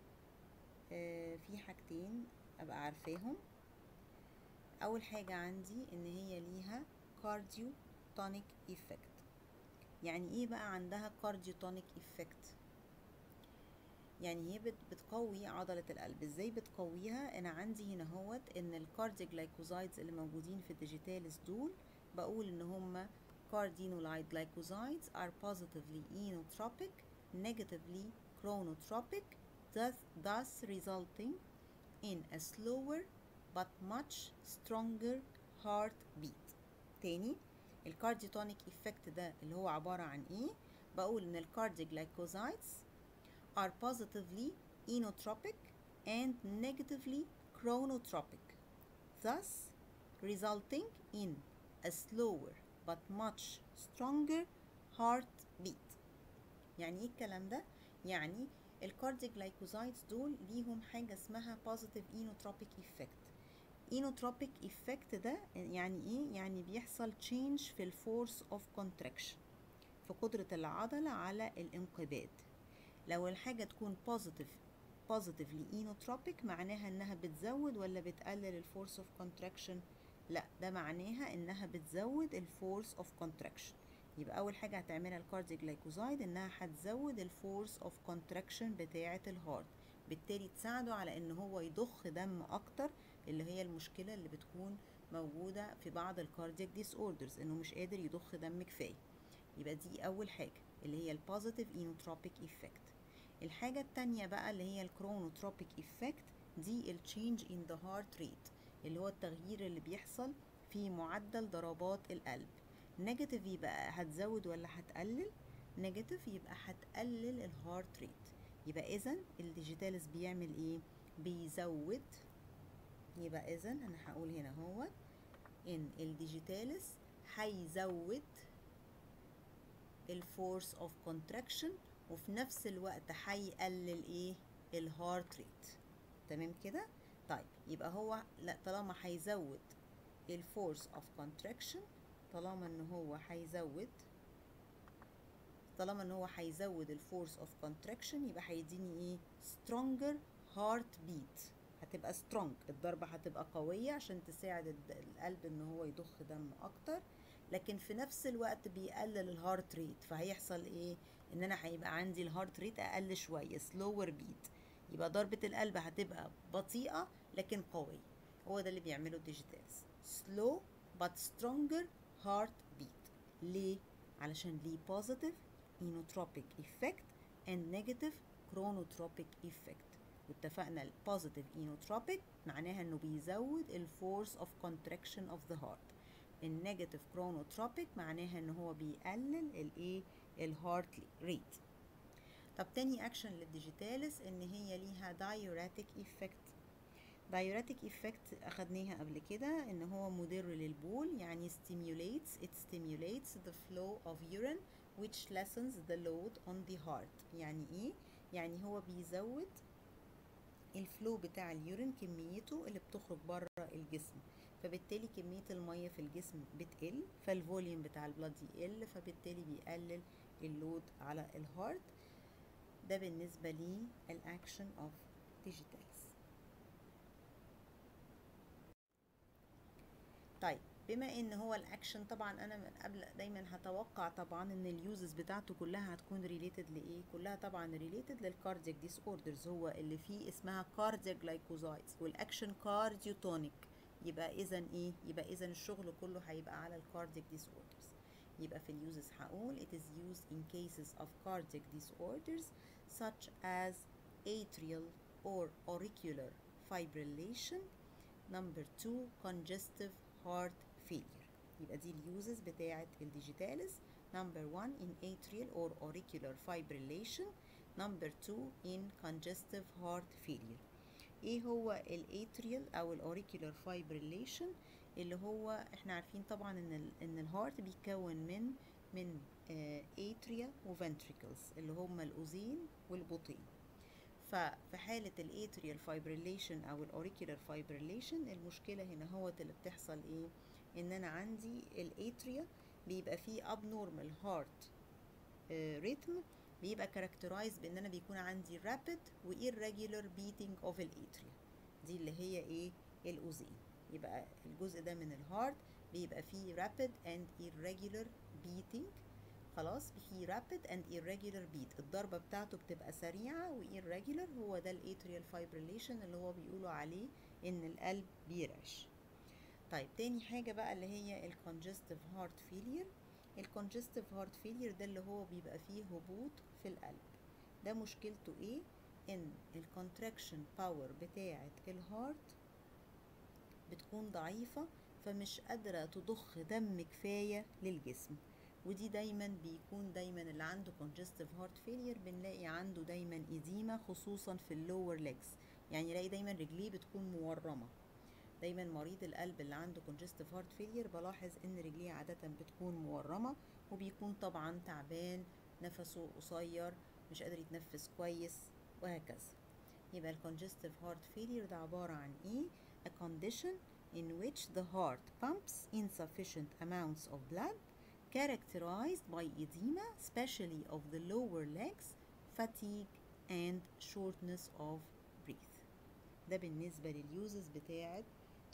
في حاجتين أبقى عارفاهم. أول حاجة عندي إن هي ليها cardiotonic effect. يعني إيه بقى عندها cardiotonic effect؟ يعني هي بتقوي عضلة القلب. إزاي بتقويها؟ أنا عندي هنا هوت إن الكارديوجلايكوزايدز اللي موجودين في الديجيتاليس دول بقول إن هما cardinolide glycosides are positively inotropic, negatively chronotropic, thus resulting in a slower but much stronger heartbeat. تاني، الكارديوتونيك effect ده اللي هو عبارة عن ايه؟ بقول ان الكارديوجلايكوزايدز are positively inotropic and negatively chronotropic, thus resulting in a slower but much stronger heartbeat. يعني ايه الكلام ده؟ يعني الكارديوجلايكوزايدز دول ليهم حاجة اسمها positive inotropic effect. inotropic effect ده يعني ايه؟ يعني بيحصل change في الفورس of contraction، في قدرة العضلة على الانقباض. لو الحاجة تكون positively inotropic معناها انها بتزود ولا بتقلل الفورس of contraction؟ لا، ده معناها انها بتزود الفورس اوف كونتراكشن. يبقى اول حاجه هتعملها الكارديوجلايكوزايد انها هتزود الفورس اوف كونتراكشن بتاعه الهارت، بالتالي تساعده على ان هو يضخ دم اكتر، اللي هي المشكله اللي بتكون موجوده في بعض الكاردياك ديس اوردرز، انه مش قادر يضخ دم كفايه. يبقى دي اول حاجه اللي هي البوزيتيف اينوتروبيك ايفكت. الحاجه التانية بقى اللي هي الكرونوتروبيك ايفكت، دي التشينج ان ذا هارت ريت، اللي هو التغيير اللي بيحصل في معدل ضربات القلب. نيجاتيف يبقى هتزود ولا هتقلل؟ نيجاتيف يبقى هتقلل الهارت ريت. يبقى اذا الديجيتالس بيعمل ايه؟ بيزود. يبقى اذا انا هقول هنا هو ان الديجيتالس هيزود الفورس اوف كونتراكشن، وفي نفس الوقت هيقلل ايه؟ الهارت ريت. تمام كده؟ طيب يبقى هو لا، طالما هيزود الفورس اوف كونتراكشن، طالما ان هو هيزود الفورس اوف كونتراكشن، يبقى هيديني ايه؟ stronger heart beat. هتبقى سترونج، الضربة هتبقى قوية عشان تساعد القلب ان هو يضخ دم اكتر، لكن في نفس الوقت بيقلل الهارت ريت. فهيحصل ايه؟ ان انا هيبقى عندي الهارت ريت اقل شوية، slower beat. يبقى ضربة القلب هتبقى بطيئة لكن قوية. هو ده اللي بيعمله الديجيتالس، slow but stronger heart beat. ليه؟ علشان ليه positive inotropic effect and negative chronotropic effect. واتفقنا البوزيتيف اينوتروبيك معناها انه بيزود الفورس اوف كونتراكشن اوف ذا هارت. النيجاتيف كرونوتروبيك معناها ان هو بيقلل الايه؟ الهارت ريت. طب تاني اكشن للديجيتالس ان هي ليها diuretic effect. diuretic effect اخدناها قبل كده ان هو مضر للبول، يعني it stimulates the flow of urine which lessens the load on the heart. يعني ايه؟ يعني هو بيزود الفلو بتاع اليورين، كميته اللي بتخرج بره الجسم، فبالتالي كمية المية في الجسم بتقل، فالفوليوم بتاع البلاد يقل، فبالتالي بيقلل اللود على الهارت. ده بالنسبة لي الاكشن اوف ديجيتالس. طيب بما ان هو الاكشن، طبعا انا من قبل دايما هتوقع طبعا ان اليوزز بتاعته كلها هتكون ريليتد لايه؟ كلها طبعا ريليتد للكاردياك ديس اوردرز، هو اللي فيه اسمها كاردياك جلايكوزايدز، والاكشن كارديوتونيك. يبقى اذا ايه؟ يبقى اذا الشغل كله هيبقى على الكاردياك ديس اوردرز. يبقى في اليوزز هقول it is used in cases of cardiac disorders such as atrial or auricular fibrillation. Number 2 congestive heart failure. يبقى دي اليوزز بتاعة الديجيتالس. Number 1 in atrial or auricular fibrillation. Number 2 in congestive heart failure. ايه هو الاتريال او الاوريكولار فايبريليشن؟ اللي هو احنا عارفين طبعا ان الهارت بيتكون من اتريا وفنتريكلز اللي هما الاذين والبطين. ففي حالة الاتريال فايبريليشن او الاوريكولار فايبريليشن، المشكلة هنا هو اللي بتحصل ايه؟ ان انا عندي الاتريا بيبقى فيه abnormal heart ريتم، بيبقى characterized بان انا بيكون عندي rapid و irregular beating of الاتريا. دي اللي هي ايه؟ الاذين. يبقى الجزء ده من الهارت بيبقى فيه rapid and irregular beating. خلاص، في rapid and irregular beat، الضربة بتاعته بتبقى سريعة و irregular. هو ده الاتريال فايبريليشن اللي هو بيقولوا عليه ان القلب بيرعش. طيب تاني حاجة بقى اللي هي الكونجستيف هارت فيلير. الكونجستيف هارت فيلير ده اللي هو بيبقى فيه هبوط في القلب. ده مشكلته ايه؟ ان الكونتراكشن باور بتاعة الهارت بتكون ضعيفة، فمش قادرة تضخ دم كفاية للجسم. ودي دايما بيكون دايما اللي عنده congestive heart failure بنلاقي عنده دايما إديمة، خصوصا في اللور ليجز. يعني يلاقي دايما رجليه بتكون مورمة. دايما مريض القلب اللي عنده congestive heart failure بلاحظ ان رجليه عادة بتكون مورمة، وبيكون طبعا تعبان، نفسه قصير، مش قادر يتنفس كويس، وهكذا. يبقى ال congestive heart failure ده عبارة عن ايه؟ a condition in which the heart pumps insufficient amounts of blood characterized by edema, especially of the lower legs, fatigue and shortness of breath. ده بالنسبة لليوزز بتاعت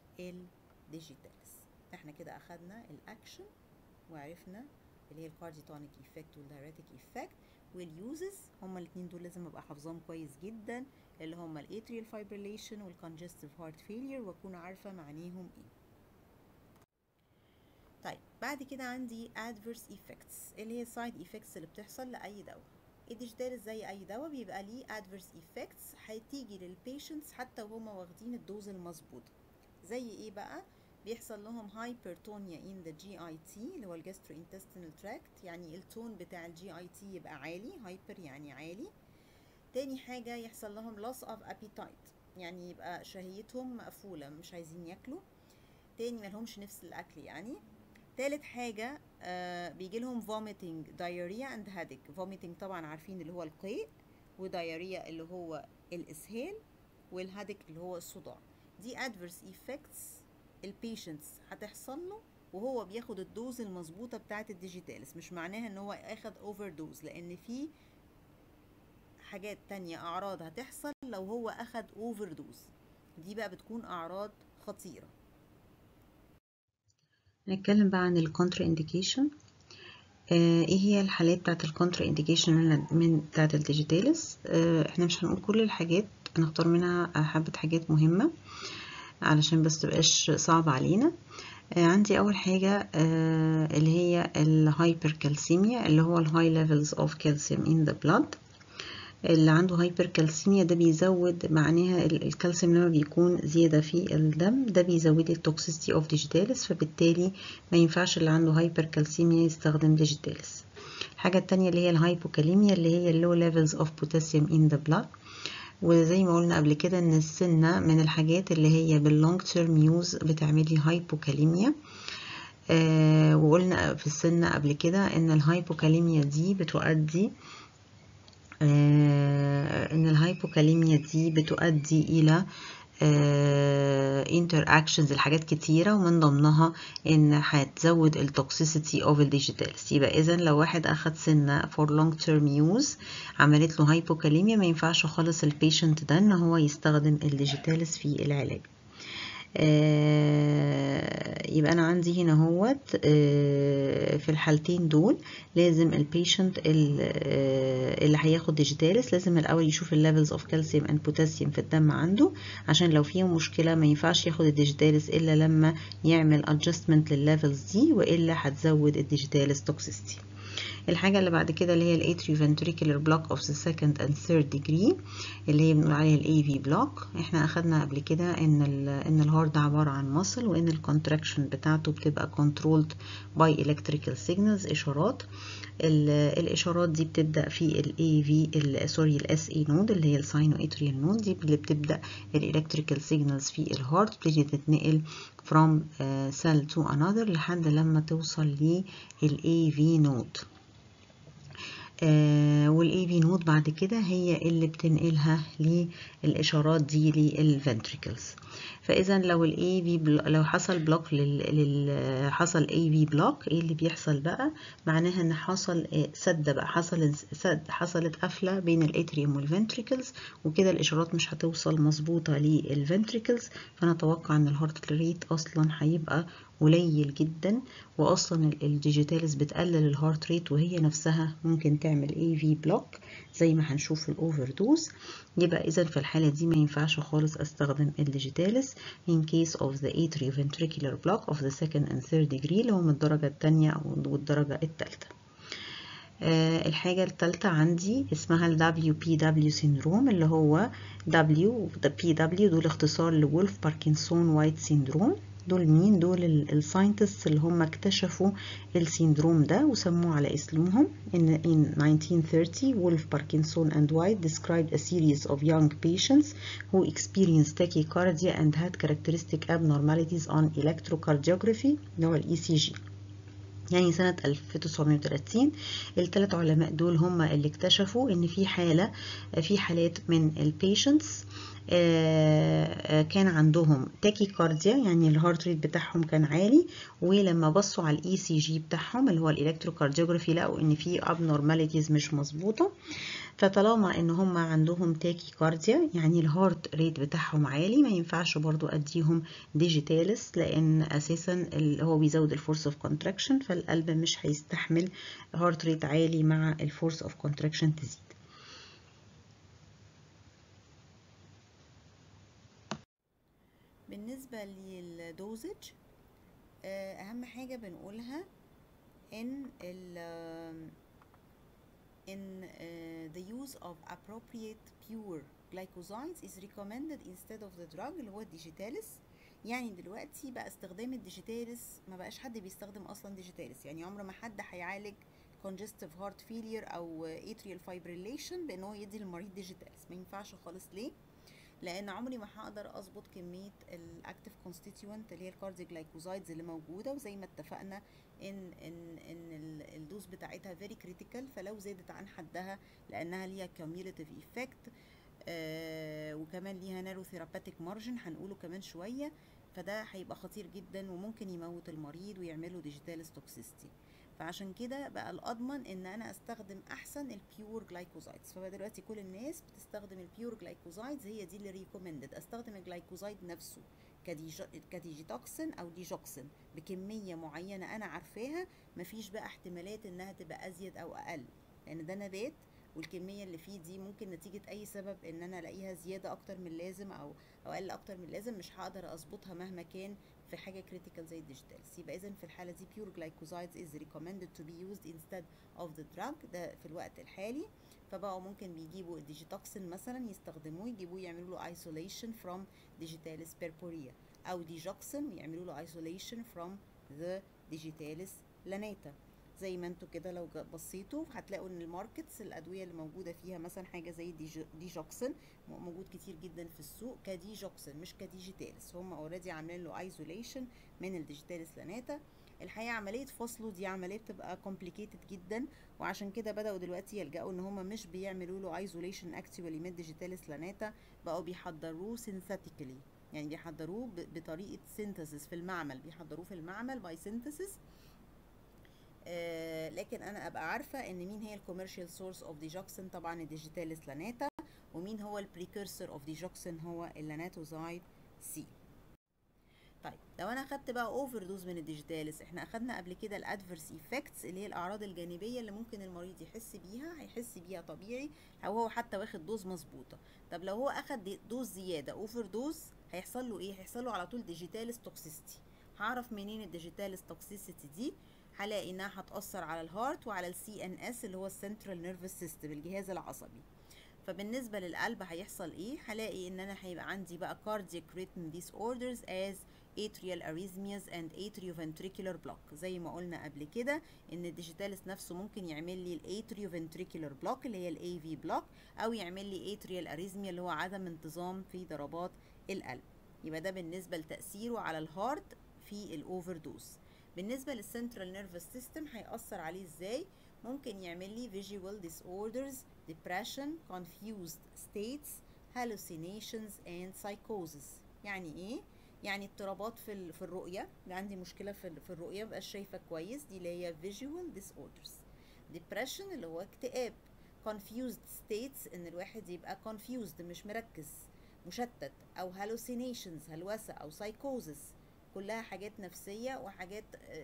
الديجيتالس. احنا كده اخدنا الاكشن وعرفنا اللي هي الكارديوتونيك ايفكت والدايريتك ايفكت، واليوزز هما الاثنين دول لازم ابقى حافظاهم كويس جدا، اللي هما الاتريال فايبريليشن والكونجستيف هارت فيلير، واكون عارفه معنيهم ايه. طيب بعد كده عندي adverse effects اللي هي side effects اللي بتحصل لأي دواء. الديجيتالس زي أي دواء بيبقى ليه adverse effects هتيجي للبيشنتس حتى وهما واخدين الدوز المظبوطة. زي ايه بقى؟ بيحصل لهم hypertonia in the GIT اللي هو gastrointestinal tract، يعني التون بتاع GIT يبقى عالي، hyper يعني عالي. تاني حاجة يحصل لهم loss of appetite، يعني يبقى شهيتهم مقفولة مش عايزين ياكلوا. تاني ملهمش نفس الأكل يعني. تالت حاجة بيجي لهم vomiting diarrhea and headache. vomiting طبعا عارفين اللي هو القيء، ودايريا اللي هو الإسهال، والهادك اللي هو الصداع. دي adverse effects البيشنتس هتحصل له وهو بياخد الدوز المظبوطة بتاعة الديجيتالس. مش معناها ان هو اخد اوفر دوز، لان في حاجات تانية اعراض هتحصل لو هو اخد اوفر دوز، دي بقى بتكون اعراض خطيرة. نتكلم بقى عن الكونتر انديكيشن. ايه هي الحالات بتاعت الكونتر انديكيشن من بتاعت الديجيتالس؟ احنا مش هنقول كل الحاجات، هنختار منها حبة حاجات مهمة علشان بس تبقاش صعب علينا. عندي اول حاجة اللي هي الهايبركالسيميا، اللي هو الهاي ليفلز اوف كالسيوم ان ذا بلاد. اللي عنده هايبركالسيميا ده بيزود، معناها الكالسيوم لما بيكون زيادة في الدم ده بيزود التوكسيستي اوف ديجيتالس، فبالتالي ما ينفعش اللي عنده هايبركالسيميا يستخدم ديجيتالس. الحاجة التانية اللي هي الهايبوكاليميا، اللي هي اللو ليفلز اوف بوتاسيوم ان ذا بلاد. وزي ما قلنا قبل كده ان السنة من الحاجات اللي هي باللونج تيرم يوز بتعملي هايبوكاليميا. وقلنا في السنة قبل كده ان الهايبوكاليميا دي بتؤدي إلى interactions لحاجات كتيرة، ومن ضمنها إن هتزود التوكسيسيتي of الديجيتالس. يبقى إذن لو واحد أخد سنة for long term use عملت له هايبوكاليميا، ما ينفعش خالص البيشنت ده إن هو يستخدم الديجيتالس في العلاج. يبقى انا عندي هنا هوت في الحالتين دول لازم البيشنت اللي هياخد ديجيتالس لازم الاول يشوف الليفلز اوف كالسيوم اند بوتاسيوم في الدم عنده، عشان لو فيه مشكله ما ينفعش ياخد الديجيتالس الا لما يعمل ادجستمنت للليفلز دي، والا هتزود الديجيتالس توكسيستي. الحاجة اللي بعد كده اللي هي الاتريوفنتريكولار بلوك اوف ذا second and third degree، اللي هي بنقول عليها الاي في بلوك. احنا اخدنا قبل كده ان الهارت عبارة عن ماسل، وان الكونتراكشن بتاعته بتبقى controlled by electrical signals، اشارات. الاشارات دي بتبدا في الاي في سوري الاس اي نود، اللي هي الساينو اتريال نود، دي اللي بتبدا الالكتريكال سيجنالز في الهارت، بتيجي تتنقل from cell to another لحد لما توصل للاي في نود. والاي في نود بعد كده هي اللي بتنقلها للاشارات دي للفنتريكلز. فاذا لو الاي في لو حصل بلوك حصل اي في بلوك، ايه اللي بيحصل بقى؟ معناها ان حصل سد بقى، حصلت قفله بين الاتريوم والفنتريكلز، وكده الاشارات مش هتوصل مظبوطه للفنتريكلز، فنتوقع ان الهارت ريت اصلا هيبقى قليل جدا، واصلا الديجيتالس بتقلل الهارت ريت، وهي نفسها ممكن تعمل اي في بلوك زي ما هنشوف في الاوفر دوز. يبقى اذا في الحاله دي ما ينفعش خالص استخدم الديجيتالس in case of the atrioventricular block of the second and third degree، اللي هم الدرجه الثانيه والدرجه الثالثه. الحاجة الثالثة عندي اسمها ال WPW syndrome، اللي هو PW دول اختصار لولف باركنسون وايت سيندروم. دول مين؟ دول الساينتست اللي هم اكتشفوا السيندروم ده وسموه على اسمهم. in 1930 Wolf, Parkinson and White described a series of young patients who experienced tachycardia and had characteristic abnormalities on electrocardiography اللي هو ال ECG. يعني سنة 1930 الثلاث علماء دول هم اللي اكتشفوا ان في حالات من البيشنتس كان عندهم تاكيكارديا، يعني الهارت ريت بتاعهم كان عالي، ولما بصوا على الاي سي جي بتاعهم اللي هو الالكتروكارديوجرافي لقوا ان في abnormalities مش مظبوطه. فطالما ان هم عندهم تاكيكارديا يعني الهارت ريت بتاعهم عالي، ما ينفعش برضو اديهم ديجيتالس، لان اساسا هو بيزود الفورس اوف كونتراكشن، فالقلب مش هيستحمل هارت ريت عالي مع الفورس اوف كونتراكشن تزيد. بالنسبة للدوزج اهم حاجة بنقولها ان the use of appropriate pure glycosides is recommended instead of the drug اللي هو الديجيتالس. يعني دلوقتي بقى استخدام الديجيتالس ما بقاش حد بيستخدم اصلا ديجيتالس، يعني عمر ما حد هيعالج congestive heart failure او atrial fibrillation بان هو يدي للمريض ديجيتالس، ما ينفعش خالص. ليه؟ لان عمري ما هقدر اظبط كميه الاكتيف كونستيتيوينت اللي هي الكارديوجلايكوزايدز اللي موجوده، وزي ما اتفقنا ان الدوز بتاعتها فيري كريتيكال، فلو زادت عن حدها لانها ليها كوميوليتيف ايفكت وكمان ليها نارو ثيرابيتيك مارجن هنقوله كمان شويه، فده هيبقى خطير جدا وممكن يموت المريض ويعمله ديجيتالس توكسيستي. فعشان كده بقى الأضمن إن أنا أستخدم أحسن البيور جلايكوزايدز. فبقى دلوقتي كل الناس بتستخدم البيور جلايكوزايدز، هي دي اللي ريكومندد. أستخدم الجلايكوزايد نفسه كديجيتوكسين أو ديجوكسين بكمية معينة أنا عارفاها، مفيش بقى احتمالات إنها تبقى أزيد أو أقل، لأن ده نبات والكمية اللي فيه دي ممكن نتيجة أي سبب إن أنا ألاقيها زيادة أكتر من اللازم أو أقل أكتر من اللازم، مش هقدر أظبطها مهما كان في حاجه كريتيكال زي الديجيتالس. يبقى اذا في الحاله دي pure glycosides is recommended to be used instead of the drug ده في الوقت الحالي. فبقوا ممكن بيجيبوا الديجيتوكسين مثلا يستخدموه، يجيبوه يعملوا له isolation from digitalis purpurea، او ديجوكسين ويعملوا له isolation from the digitalis lanata. زي ما انتوا كده لو بصيتوا هتلاقوا ان الماركتس الادويه اللي موجوده فيها مثلا حاجه زي ديجوكسين موجود كتير جدا في السوق كديجوكسين مش كديجيتالس، هم اوريدي عاملين له ايزوليشن من الديجيتالس لاناتا. الحقيقه عمليه فصله دي عمليه بتبقى كومبليكيتد جدا، وعشان كده بداوا دلوقتي يلجأوا ان هم مش بيعملوا له ايزوليشن اكتوالي من الديجيتالس لاناتا، بقوا بيحضروه سينثيتيكالي، يعني بيحضروه بطريقه سينثيسيس في المعمل، بيحضروه في المعمل باي سينثيسيس. لكن انا ابقى عارفه ان مين هي الكوميرشال سورس اوف ديجوكسين، طبعا الديجيتالس لاناتا، ومين هو البريكورسور اوف ديجوكسين هو اللاناتوزايد سي. طيب لو انا اخدت بقى اوفر دوز من الديجيتالس، احنا اخدنا قبل كده الادفيرس ايفكتس اللي هي الاعراض الجانبيه اللي ممكن المريض يحس بيها، هيحس بيها طبيعي لو هو حتى واخد دوز مظبوطه. طب لو هو اخد دوز زياده اوفر دوز هيحصل له ايه؟ هيحصل له على طول ديجيتالس توكسيستي. هعرف منين الديجيتالس توكسيستي دي؟ هلاقي انها هتاثر على الهارت وعلى السي ان اس اللي هو السنترال نيرفس سيستم، الجهاز العصبي. فبالنسبه للقلب هيحصل ايه؟ هلاقي ان انا هيبقى عندي بقى cardiac rhythm disorders as atrial arrhythmias and atrioventricular block. زي ما قلنا قبل كده ان الديجيتالس نفسه ممكن يعمل لي الاتريوفنتريكولار بلوك اللي هي الاي في بلوك، او يعمل لي atrial arrhythmia اللي هو عدم انتظام في ضربات القلب. يبقى ده بالنسبه لتاثيره على الهارت في الاوفر دوز. بالنسبه للسنترال نيرفس سيستم هيأثر عليه ازاي؟ ممكن يعمل لي visual disorders, depression, confused states, hallucinations and psychosis. يعني ايه؟ يعني اضطرابات في الرؤية، عندي مشكلة في الرؤية مبقاش شايفة كويس، دي اللي هي visual disorders. depression اللي هو اكتئاب. confused states ان الواحد يبقى confused مش مركز مشتت، او hallucinations هلوسة، او psychosis كلها حاجات نفسية وحاجات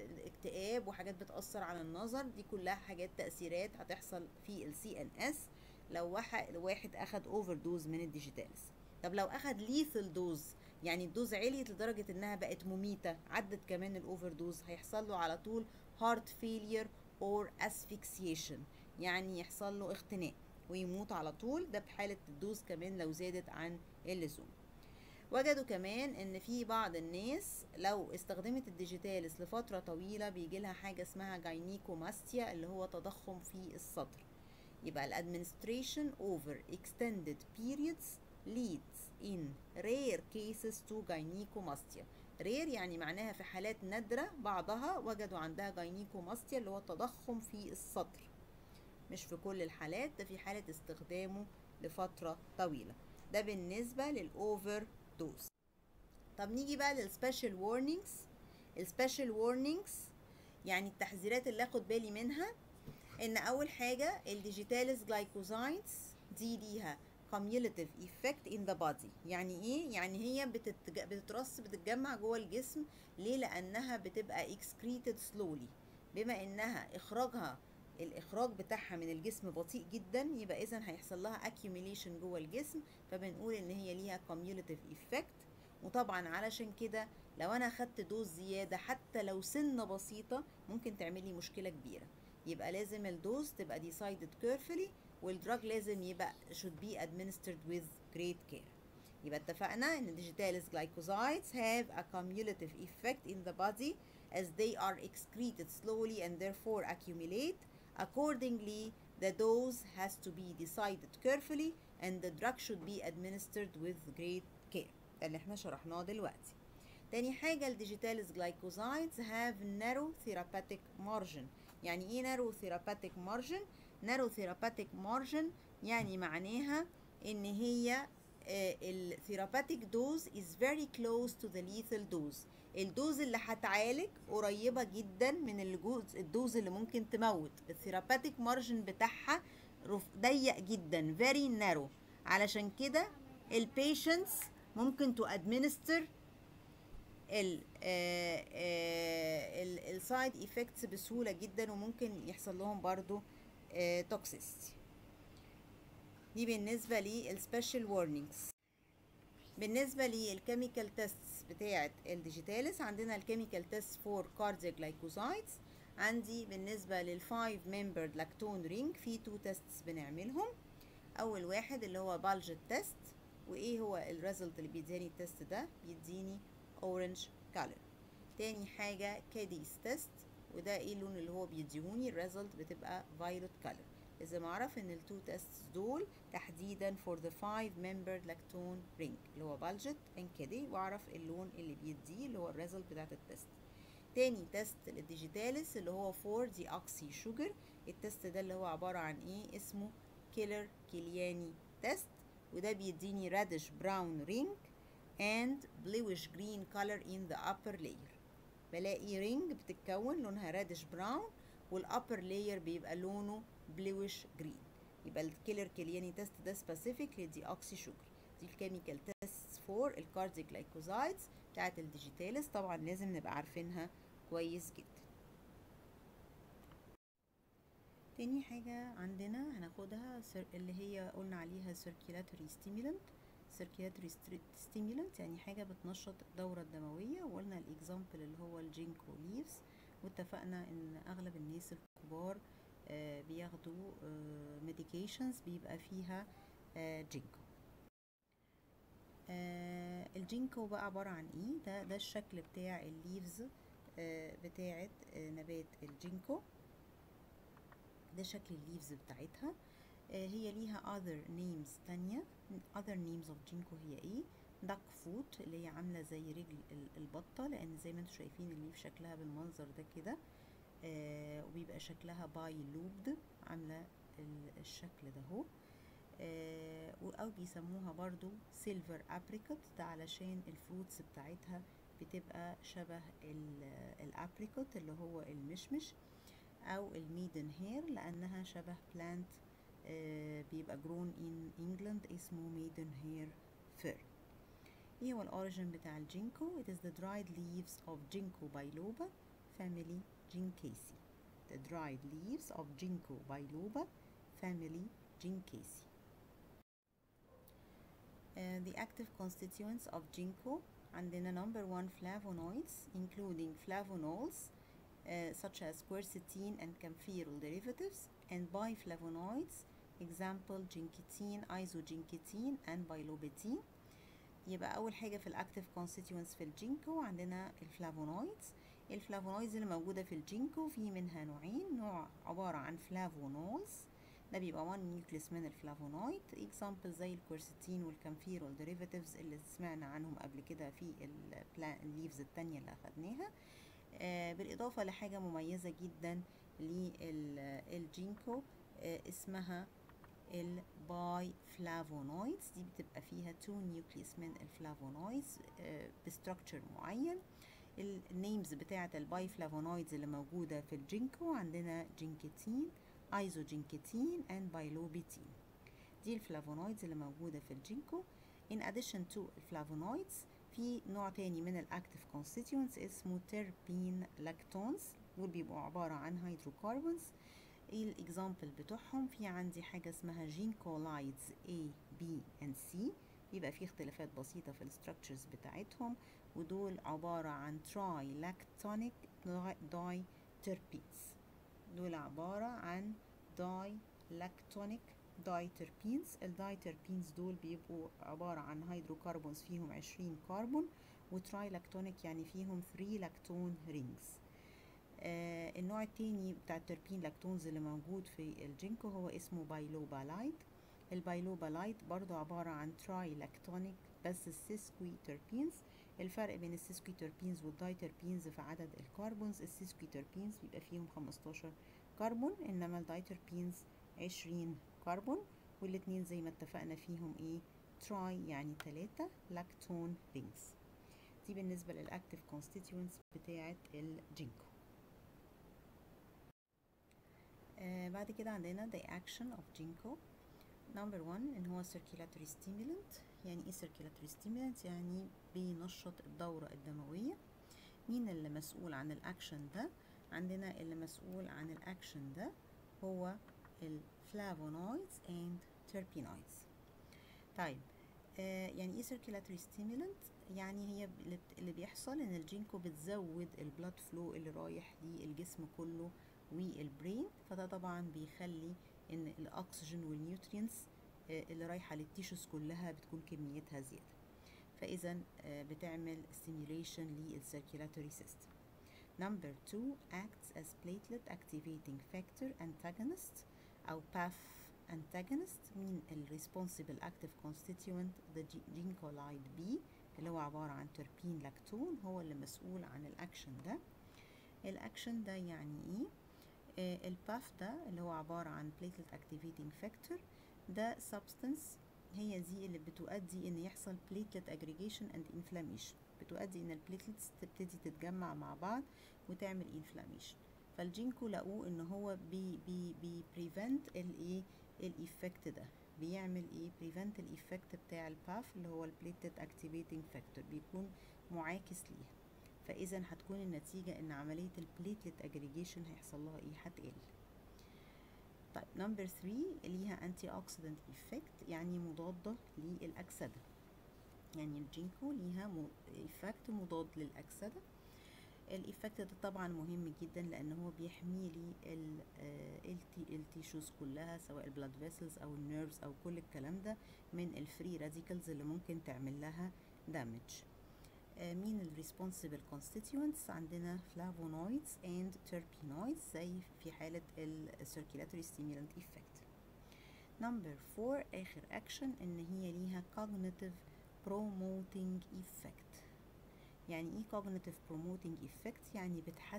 اكتئاب وحاجات بتأثر على النظر، دي كلها حاجات تأثيرات هتحصل في السي ان اس لو واحد اخد اوفر دوز من الديجيتالس. طب لو اخد ليثل دوز، يعني الدوز عليت لدرجة انها بقت مميتة، عدت كمان الاوفر دوز، هيحصل له على طول heart failure or asphyxiation، يعني يحصل له اختناق ويموت على طول، ده بحالة الدوز كمان لو زادت عن اللزوم. وجدوا كمان ان في بعض الناس لو استخدمت الديجيتالس لفترة طويلة بيجي لها حاجة اسمها جاينيكوماستيا اللي هو تضخم في الصدر. يبقى الادمنستريشن over extended periods leads in rare cases to gynecomastia. rare يعني معناها في حالات نادرة بعضها وجدوا عندها جاينيكوماستيا اللي هو تضخم في الصدر، مش في كل الحالات، ده في حالة استخدامه لفترة طويلة. ده بالنسبة للأوفر دوز. طب نيجي بقى للسبيشال وورنينجز. السبيشال وورنينجز يعني التحذيرات اللي اخد بالي منها، ان اول حاجة الديجيتالس جلايكوزايدز دي ليها cumulative effect in the body. يعني ايه؟ يعني هي بتتجمع جوه الجسم. ليه؟ لانها بتبقى excreted slowly، بما انها الاخراج بتاعها من الجسم بطيء جدا، يبقى اذا هيحصل لها accumulation جوه الجسم، فبنقول ان هي ليها cumulative effect. وطبعا علشان كده لو انا خدت دوز زيادة حتى لو سنة بسيطة ممكن تعملي مشكلة كبيرة. يبقى لازم الدوز تبقى decided carefully، والدراج لازم يبقى should be administered with great care. يبقى اتفقنا ان digitalis glycosides have a cumulative effect in the body as they are excreted slowly and therefore accumulate. Accordingly, the dose has to be decided carefully and the drug should be administered with great care. ده اللي احنا شرحناه دلوقتي. تاني حاجة الديجيتاليز glycosides have narrow therapeutic margin. يعني ايه narrow therapeutic margin؟ narrow therapeutic margin يعني معناها ان هي الثيراباتيك دوز is very close to the lethal dose. الدوز اللي هتعالج قريبة جدا من الدوز اللي ممكن تموت. الثيراباتيك مارجن بتاعها ضيق جدا very narrow. علشان كده البيشنتس ممكن to administer السايد افكتس بسهولة جدا، وممكن يحصل لهم برضو توكسيستي. دي بالنسبة للسبيشال وارنينجز. بالنسبة للكيميكال تيست بتاعة الديجيتاليس، عندنا الكيميكال تيست فور كاردياك جلايكوزايدز. عندي بالنسبة للفايف ممبرد لاكتون رينج في 2 تيستس بنعملهم. أول واحد اللي هو بالجت تيست، وإيه هو الريزلت اللي بيديني التيست ده؟ بيديني اورنج كالر. تاني حاجة كاديس تيست، وده ايه اللون اللي هو بيديهوني؟ الريزلت بتبقى فايولت كالر. لازم اعرف ان التو تيستس دول تحديدا for the 5 membered lactone ring اللي هو بالجت and كادي، واعرف اللون اللي بيديه اللي هو الريزلت بتاعت التيست. تاني تيست للديجيتاليس اللي هو فور دي اوكسي شوجر. التيست ده اللي هو عبارة عن ايه؟ اسمه كيلر كيلياني تيست، وده بيديني رادش براون رينج and bluish green color in the upper layer. بلاقي رينج بتتكون لونها رادش براون، والupper layer بيبقى لونه bluish green. يبقى الكيلر كيلياني تيست ده سبيسيفيك للدي اوكسي شوجر. دي الكيميكال تيست فور الكاردياك جلايكوزايدز بتاعت الديجيتاليس، طبعا لازم نبقى عارفينها كويس جدا. تاني حاجة عندنا هناخدها اللي هي قلنا عليها circulatory stimulant. circulatory stimulant يعني حاجة بتنشط الدورة الدموية، وقلنا الإكزامبل اللي هو الجينكو ليفز، واتفقنا إن أغلب الناس الكبار بياخدوا medications بيبقى فيها جينكو. الجينكو بقى عبارة عن إيه؟ ده الشكل بتاع الليفز بتاعت نبات الجينكو. ده شكل الليفز بتاعتها. هي ليها other names تانية. other names of ginkgo هي ايه؟ duck foot اللي هي عاملة زي رجل البطة، لان زي ما انتوا شايفين الليف شكلها بالمنظر ده كده، وبيبقى شكلها باي لوبد عاملة الشكل ده هو. او بيسموها برضو سيلفر ابريكوت، ده علشان الفروتس بتاعتها بتبقى شبه الابريكوت اللي هو المشمش، او الميدن هير لانها شبه بلانت بيبقى جرون ان انجلاند اسمه ميدن هير فير. ايه هو الاوريجين بتاع الجينكو؟ it is the dried leaves of Ginkgo biloba family Ginkaceae. the dried leaves of Ginkgo biloba family Ginkaceae. The active constituents of Ginkgo عندنا number 1 flavonoids including flavonols such as quercetin and camphorol derivatives, and biflavonoids example ginketin, isoginketin and bilobetin. يبقى أول حاجة في الأكتيف constituents في الجينكو عندنا الفلافونويدز. الفلافونويدز اللي موجودة في الجينكو في منها نوعين، نوع عبارة عن فلافونولز ده بيبقى 1 نيوكليس من الفلافونويد، example زي الكورستين والكامفيرول derivatives اللي سمعنا عنهم قبل كده في الليفز التانية اللي أخدناها. بالإضافة لحاجة مميزة جدا للجينكو اسمها الباي فلافونويدز. دي بتبقى فيها 2 نيوكليس من الفلافونويدز بستراكتشر معين. النيمز بتاعة الباي فلافونويدز اللي موجودة في الجينكو عندنا جينكتين، ايزوجينكتين and بايلوبيتين. دي الفلافونويدز اللي موجودة في الجينكو. in addition to الفلافونويدز في نوع تاني من الاكتيف constituents اسمه تربين لاكتونز، دول بيبقوا عبارة عن هيدروكربونز. ايه الاكزامبل بتوعهم؟ في عندي حاجة اسمها جينكولايدز A, B and C بيبقى فيه اختلافات بسيطة في الستراكشرز بتاعتهم، ودول عبارة عن تراي لاكتونيك داي تربينز. دول عبارة عن داي لاكتونيك داي تربينز. الداي تربينز دول بيبقوا عبارة عن هيدروكربونز فيهم 20 كربون، وتراي لاكتونيك يعني فيهم 3 لاكتون رينجز. النوع التاني بتاع التربين لاكتونز اللي موجود في الجينكو هو اسمه بايلوبالايد. البايلوبالايد برضو عبارة عن تراي لاكتونيك بس السيسكوي تربينز. الفرق بين السيسكوي تربينز والداي تربينز في عدد الكربونز. السيسكوي تربينز بيبقى فيهم 15 كربون، انما الداي تربينز 20 كربون، والاتنين زي ما اتفقنا فيهم ايه؟ تراي يعني 3 لاكتون رينجز. دي بالنسبة للأكتيف كونستيتيوينتس بتاعة الجينكو. بعد كده عندنا the action of ginkgo. number 1 ان هو circulatory stimulant. يعني ايه circulatory stimulant؟ يعني بينشط الدورة الدموية. مين اللي مسؤول عن الاكشن ده؟ عندنا اللي مسؤول عن الاكشن ده هو الفلافونويدز and terpenoids. طيب يعني ايه circulatory stimulant؟ يعني هي اللي بيحصل ان الجينكو بتزود البلاد فلو اللي رايح للجسم كله والبرين، فده طبعا بيخلي ان الاكسجين والنيوترينز اللي رايحه للتيشوز كلها بتكون كميتها زياده، فاذا بتعمل stimulation للcirculatory system. number 2 acts as platelet activating factor antagonist او PAF antagonist. مين الresponsible active constituent؟ the ginkolide B اللي هو عبارة عن تربين لاكتون، هو اللي مسؤول عن الاكشن ده. الاكشن ده يعني ايه؟ الباف ده اللي هو عبارة عن platelet activating factor، ده substance هي دي اللي بتؤدي ان يحصل platelet aggregation and inflammation، بتؤدي ان البليتلتس تبتدي تتجمع مع بعض وتعمل inflammation. فالجينكو لقوه ان هو بي prevent الايه الايفكت ده، بيعمل ايه؟ prevent الايفكت بتاع الباف اللي هو البليتلت activating factor، بيكون معاكس ليه، فاذا هتكون النتيجه ان عمليه البليتلت اجريجيشن هيحصل لها ايه؟ هتقل. طيب نمبر 3 ليها انتي اوكسيدنت ايفكت، يعني مضاده للاكسده. يعني الجينكو ليها ايفكت مضاد للاكسده. الايفكت ده طبعا مهم جدا لان هو بيحمي لي التيشوز كلها، سواء البلاد فيسلز او النيرفز او كل الكلام ده، من الفري راديكالز اللي ممكن تعمل لها دامج. مين الريسبونسبل كونستيتيوينتس؟ عندنا فلافونويدز اند تربينويدز زي في حالة السيركيلاتوري ستيمولانت ايفكت. نمبر 4 اخر اكشن ان هي ليها cognitive promoting effect. يعني ايه cognitive promoting effect؟ يعني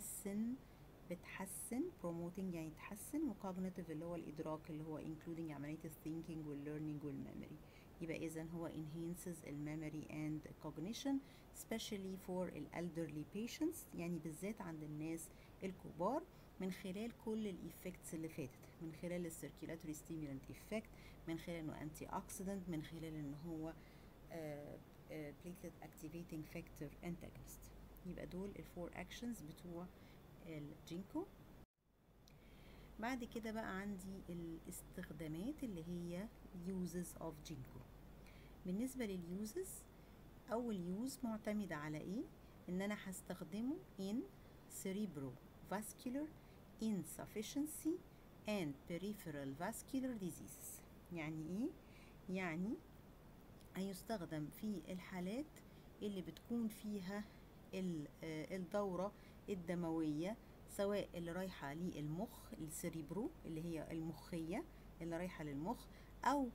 بتحسن promoting يعني تحسن، وcognitive اللي هو الادراك اللي هو including عملية الثينكينج والlearning والmemory. يبقى اذا هو enhances الميموري and cognition especially for elderly patients، يعني بالذات عند الناس الكبار، من خلال كل الايفكتس اللي فاتت، من خلال السيركيلاتوري ستيمولانت ايفكت، من خلال انه انتي اوكسيدنت، من خلال ان هو platelet activating factor antagonist. يبقى دول الفور اكشنز بتوع الجينكو. بعد كده بقى عندي الاستخدامات اللي هي uses of ginkgo. بالنسبة لليوزز، أول يوز معتمدة على إيه؟ إن أنا هستخدمه in cerebrovascular insufficiency and peripheral vascular diseases. يعني إيه؟ يعني هيستخدم في الحالات اللي بتكون فيها الدورة الدموية، سواء اللي رايحة للمخ السيريبرو اللي هي المخية اللي رايحة للمخ، أو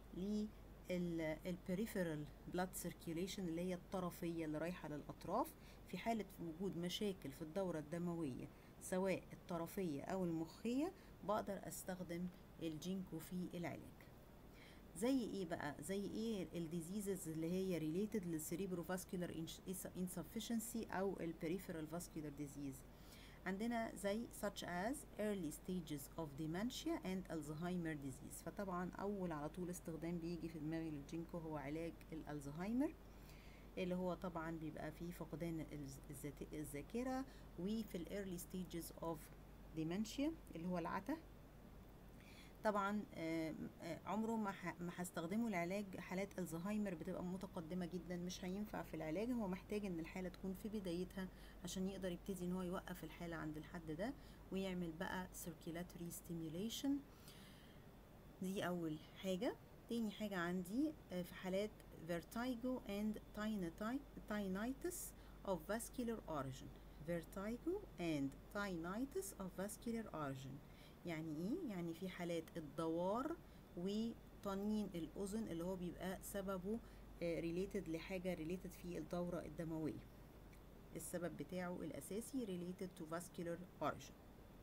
البريفيرال بلاد سيركيوليشن اللي هي الطرفية اللي رايحة للأطراف. في حالة وجود مشاكل في الدورة الدموية سواء الطرفية أو المخية بقدر أستخدم الجينكو في العلاج. زي ايه بقى؟ زي ايه الديزيزز اللي هي related للcerebrovascular insufficiency او peripheral vascular disease؟ عندنا زي such as early stages of dementia and Alzheimer disease. فطبعا اول على طول استخدام بيجي في دماغي للجينكو هو علاج الالزهايمر، اللي هو طبعا بيبقى فيه فقدان الذاكرة، وفي early stages of dementia اللي هو العته. طبعا عمره ما هستخدمه لعلاج حالات الزهايمر بتبقى متقدمة جدا، مش هينفع في العلاج. هو محتاج ان الحالة تكون في بدايتها عشان يقدر يبتدي ان هو يوقف الحالة عند الحد ده ويعمل بقى circulatory stimulation. دي اول حاجة. تاني حاجة عندي في حالات vertigo and tinnitus of vascular origin. vertigo and tinnitus of vascular origin يعني ايه؟ يعني في حالات الدوار وطنين الأذن اللي هو بيبقى سببه related لحاجة related في الدورة الدموية، السبب بتاعه الأساسي related to vascular origin.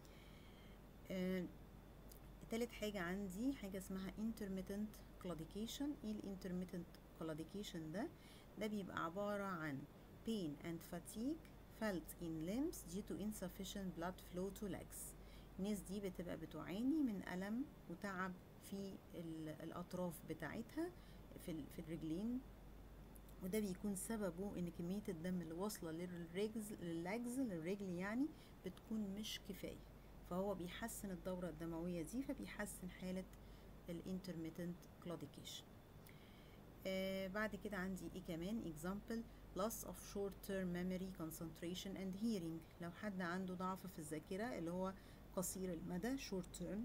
تالت حاجة عندي حاجة اسمها intermittent claudication. ايه ال intermittent claudication ده بيبقى عبارة عن pain and fatigue felt in limbs due to insufficient blood flow to legs. الناس دي بتبقى بتعاني من ألم وتعب في الأطراف بتاعتها في الرجلين، وده بيكون سببه ان كمية الدم اللي واصلة للرجل يعني بتكون مش كفاية، فهو بيحسن الدورة الدموية دي، فبيحسن حالة الانترميتنت claudication. بعد كده عندي ايه كمان example loss of short term memory concentration and hearing. لو حد عنده ضعف في الذاكرة اللي هو قصير المدى short term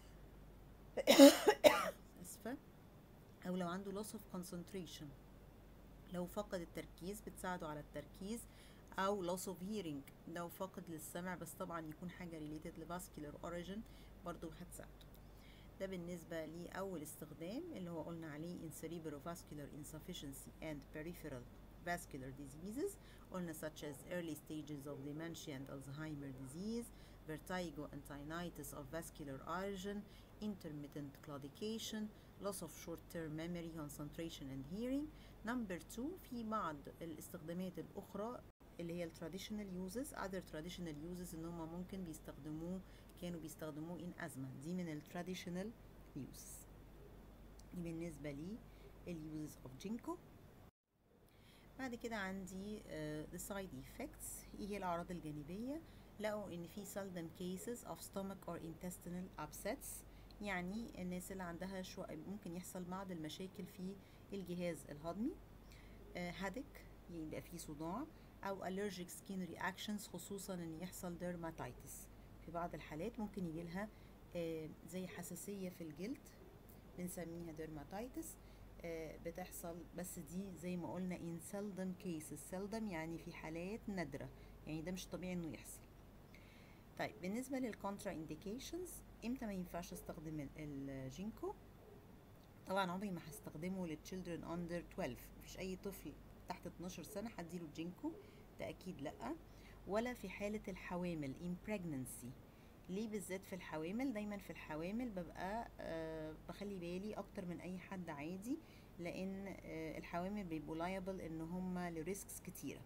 اسفة، او لو عنده loss of concentration لو فقد التركيز بتساعده على التركيز، او loss of hearing لو فقد للسمع بس طبعا يكون حاجة related ل vascular origin برضو هتساعده. ده بالنسبة لأول استخدام اللي هو قلنا عليه in cerebrovascular insufficiency and peripheral vascular diseases. قلنا such as early stages of dementia and Alzheimer disease, vertigo and tinnitus of vascular origin, intermittent claudication, loss of short-term memory, concentration and hearing. Number 2 في بعض الاستخدامات الأخرى اللي هي traditional uses. other traditional uses إن هم ممكن كانوا بيستخدموه in asthma. دي من traditional use. دي بالنسبة لي uses of ginkgo. بعد كده عندي the side effects. ايه هي الأعراض الجانبية؟ لقوا إن في seldom cases of stomach or intestinal upsets. يعني الناس اللي عندها ممكن يحصل بعض المشاكل في الجهاز الهضمي. headache يبقى فيه صداع، أو allergic skin reactions خصوصا إن يحصل dermatitis. في بعض الحالات ممكن يجيلها زي حساسية في الجلد بنسميها dermatitis بتحصل، بس دي زي ما قلنا in seldom cases. seldom يعني في حالات نادرة، يعني ده مش طبيعي إنه يحصل. طيب بالنسبة للcontra indications امتى ما ينفعش استخدم الجينكو؟ طبعا عمري ما هستخدمه للchildren under 12. مفيش اي طفل تحت 12 سنة هديله الجينكو، ده اكيد لا. ولا في حالة الحوامل in pregnancy. ليه بالذات في الحوامل؟ دايما في الحوامل ببقى بخلي بالي اكتر من اي حد عادي، لان الحوامل بيبقوا liable ان هم لريسكس كتيرة.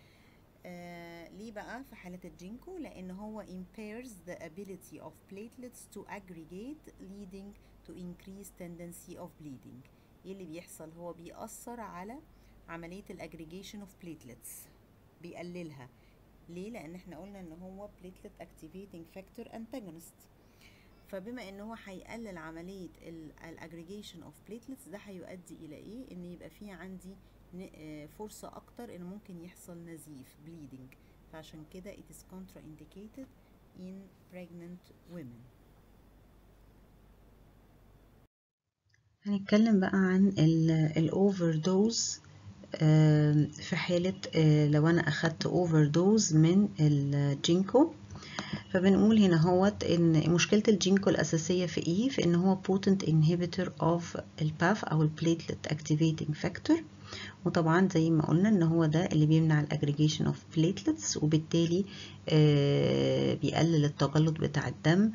ليه بقى في حالة الجينكو؟ لأن هو impairs the ability of platelets to aggregate leading to increased tendency of bleeding. ايه اللي بيحصل؟ هو بيأثر على عملية الاجريجيشن of platelets، بيقللها. ليه؟ لأن احنا قلنا ان هو platelet activating factor antagonist، فبما ان هو هيقلل عملية الاجريجيشن of platelets ده هيؤدي الى ايه؟ ان يبقى فيه عندي فرصة أكتر إن ممكن يحصل نزيف bleeding، فعشان كده it is contraindicated in pregnant women. هنتكلم بقى عن الأوفردوز في حالة لو أنا أخدت أوفردوز من الجينكو. فبنقول هنا هوت إن مشكلة الجينكو الأساسية في إيه؟ في إن هو potent inhibitor of الباف أو البليتلت activating factor، وطبعا زي ما قلنا ان هو ده اللي بيمنع الاجريجيشن اوف بليتلتس، وبالتالي بيقلل التجلط بتاع الدم،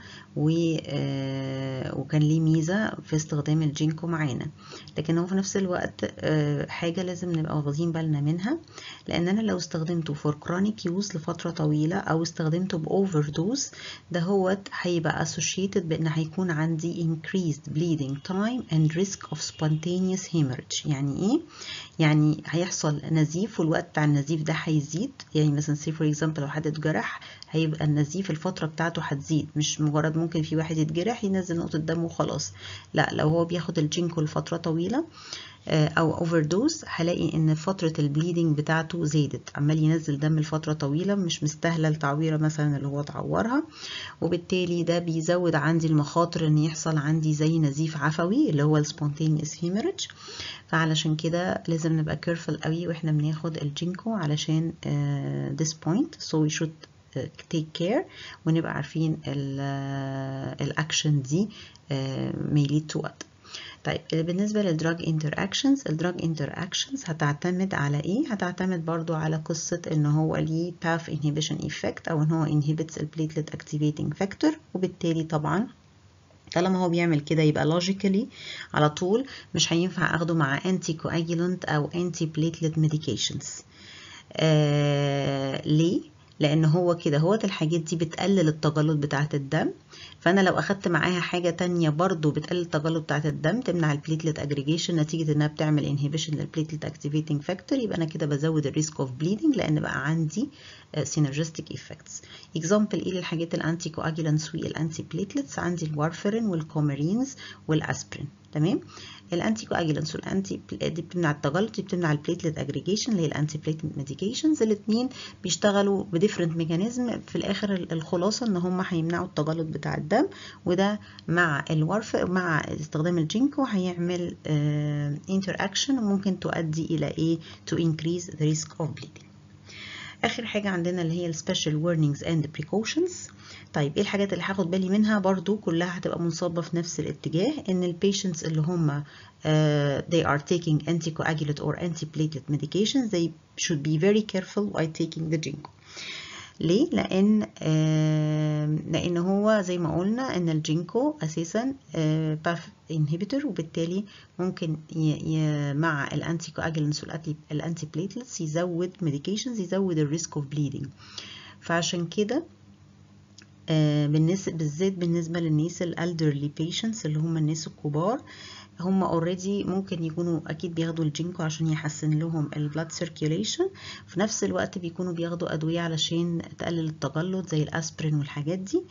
وكان ليه ميزه في استخدام الجينكو معانا. لكن هو في نفس الوقت حاجه لازم نبقى واخدين بالنا منها، لان انا لو استخدمته فور كرونيك يوز لفتره طويله او استخدمته باوفر دوز، ده هو هيبقى associated بان هيكون عندي increased bleeding time and risk of spontaneous hemorrhage. يعني ايه؟ يعني هيحصل نزيف، والوقت بتاع النزيف ده هيزيد. يعني مثلا say for example لو حد اتجرح هيبقى النزيف الفترة بتاعته هتزيد، مش مجرد ممكن في واحد يتجرح ينزل نقطة دم وخلاص، لا لو هو بياخد الجينكو لفترة طويلة او اوفر دوز هلاقي ان فترة البليدنج بتاعته زادت، عمال ينزل دم لفترة طويلة مش مستاهلة التعويرة مثلا اللي هو اتعورها، وبالتالي ده بيزود عندي المخاطر ان يحصل عندي زي نزيف عفوي اللي هو السبونتينيوس هيموريدج. فعلشان كده لازم نبقى كيرفل قوي واحنا بناخد الجينكو علشان this point so we should take care ونبقى عارفين الاكشن دي may lead to what. طيب بالنسبة للدراج انتراكشنز، الدراج انتراكشنز هتعتمد على ايه؟ هتعتمد برضو على قصة ان هو ليه path inhibition effect او ان هو inhibits البليتلت activating factor، وبالتالي طبعا طالما هو بيعمل كده يبقى logically على طول مش هينفع اخده مع anticoagulant او antiplatelet medications. ليه؟ لان هو كده هوت الحاجات دي بتقلل التجلط بتاعة الدم، فانا لو اخدت معاها حاجة تانية برضو بتقلل التجلط بتاعة الدم تمنع البليتلت اجريجيشن نتيجة انها بتعمل انهيبيشن للبليتلت اكتيفيتنج فاكتور، يبقى انا كده بزود الريسك اوف بليدنج لان بقى عندي synergistic effects. example ايه للحاجات الانتي كواجولانتس والانتي بليتلتس؟ عندي الوارفرين والكومارينز والاسبرين. تمام. الانتي كواجولانتس والانتي دي بتمنع التجلط، دي بتمنع البليتلت اجريجيشن اللي هي الانتي بليتلت ميديكيشنز. الاثنين بيشتغلوا بديفرنت ميكانيزم، في الاخر الخلاصه ان هم هيمنعوا التجلط بتاع الدم، وده مع مع استخدام الجينكو هيعمل انتر اكشن ممكن تؤدي الى ايه؟ to increase the risk of bleeding. اخر حاجه عندنا اللي هي السبيشال warnings and precautions. طيب ايه الحاجات اللي هاخد بالي منها؟ برضو كلها هتبقى منصبه في نفس الاتجاه، ان البيشنتس اللي هم they are taking anticoagulant or antiplatelet medications they should be very careful while taking the ginkgo. ليه؟ لأن هو زي ما قلنا إن الجينكو أساسا باث انهبيتور، وبالتالي ممكن مع الأنتي كواجولانتس والأنتي بليتلتس يزود ميديكيشنز يزود الريسك اوف بليدنج. فعشان كده بالذات بالنسبة للناس الالدرلي بيشنتس اللي هم الناس الكبار، هم اوريدي ممكن يكونوا اكيد بياخدوا الجينكو عشان يحسن لهم البلاد سيركيوليشن، في نفس الوقت بيكونوا بياخدوا ادويه علشان تقلل التجلط زي الاسبرين والحاجات دي.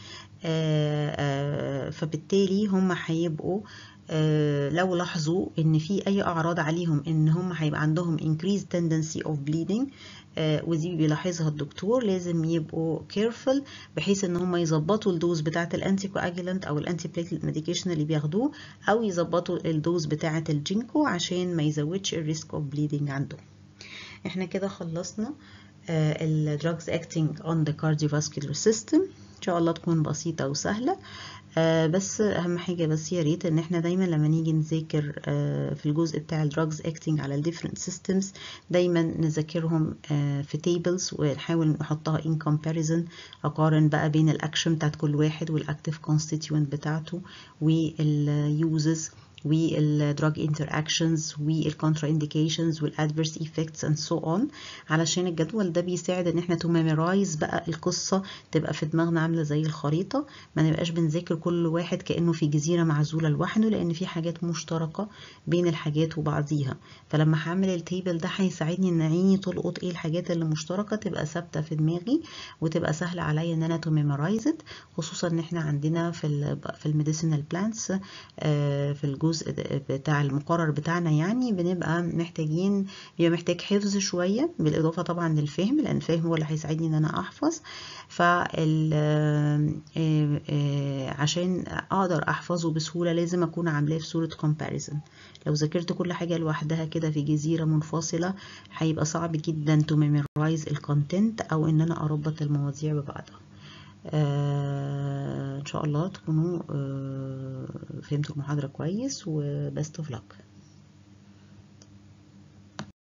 فبالتالي هم هيبقوا لو لاحظوا ان في اي اعراض عليهم ان هم هيبقى عندهم increased tendency of bleeding، ودي بيلاحظها الدكتور، لازم يبقوا careful بحيث ان هم يظبطوا الدوز بتاعه الانتي كواجولانت او الانتي بليتلت ميديكيشن اللي بياخدوه، او يظبطوا الدوز بتاعه الجينكو عشان ما يزودش الريسك اوف بليدنج عندهم. احنا كده خلصنا الدراجز acting on the cardiovascular system، ان شاء الله تكون بسيطه وسهله. بس اهم حاجه بس يا ريت ان احنا دايما لما نيجي نذاكر في الجزء بتاع الدراجز اكتنج على الديفرنت سيستمز دايما نذاكرهم في تيبلز ونحاول نحطها ان كومباريزن، اقارن بقى بين الاكشن بتاعت كل واحد والاكتيف كونستيتيوينت بتاعته واليوزز والدراج انتراكشنز والكونترا انديكيشنز والادفيرس ايفكتس اند سو اون، علشان الجدول ده بيساعد ان احنا تو ميمورايز بقى القصه تبقى في دماغنا عامله زي الخريطه، ما نبقاش بنذاكر كل واحد كانه في جزيره معزوله لوحده، لان في حاجات مشتركه بين الحاجات وبعضيها. فلما هعمل التيبل ده هيساعدني ان عيني تلقط ايه الحاجات اللي مشتركه تبقى ثابته في دماغي وتبقى سهله عليا ان انا تو ميمورايز ات، خصوصا ان احنا عندنا في الميديسينال بلانتس في الجزء بتاع المقرر بتاعنا يعني بنبقى محتاج حفظ شويه، بالاضافه طبعا للفهم، لان الفهم هو اللي هيساعدني ان انا احفظ. عشان اقدر احفظه بسهوله لازم اكون عاملاه في صوره comparison. لو ذاكرت كل حاجه لوحدها كده في جزيره منفصله هيبقى صعب جدا to memorize الكونتنت او ان انا اربط المواضيع ببعضها. ان شاء الله تكونوا فهمتوا المحاضرة كويس، و best of luck.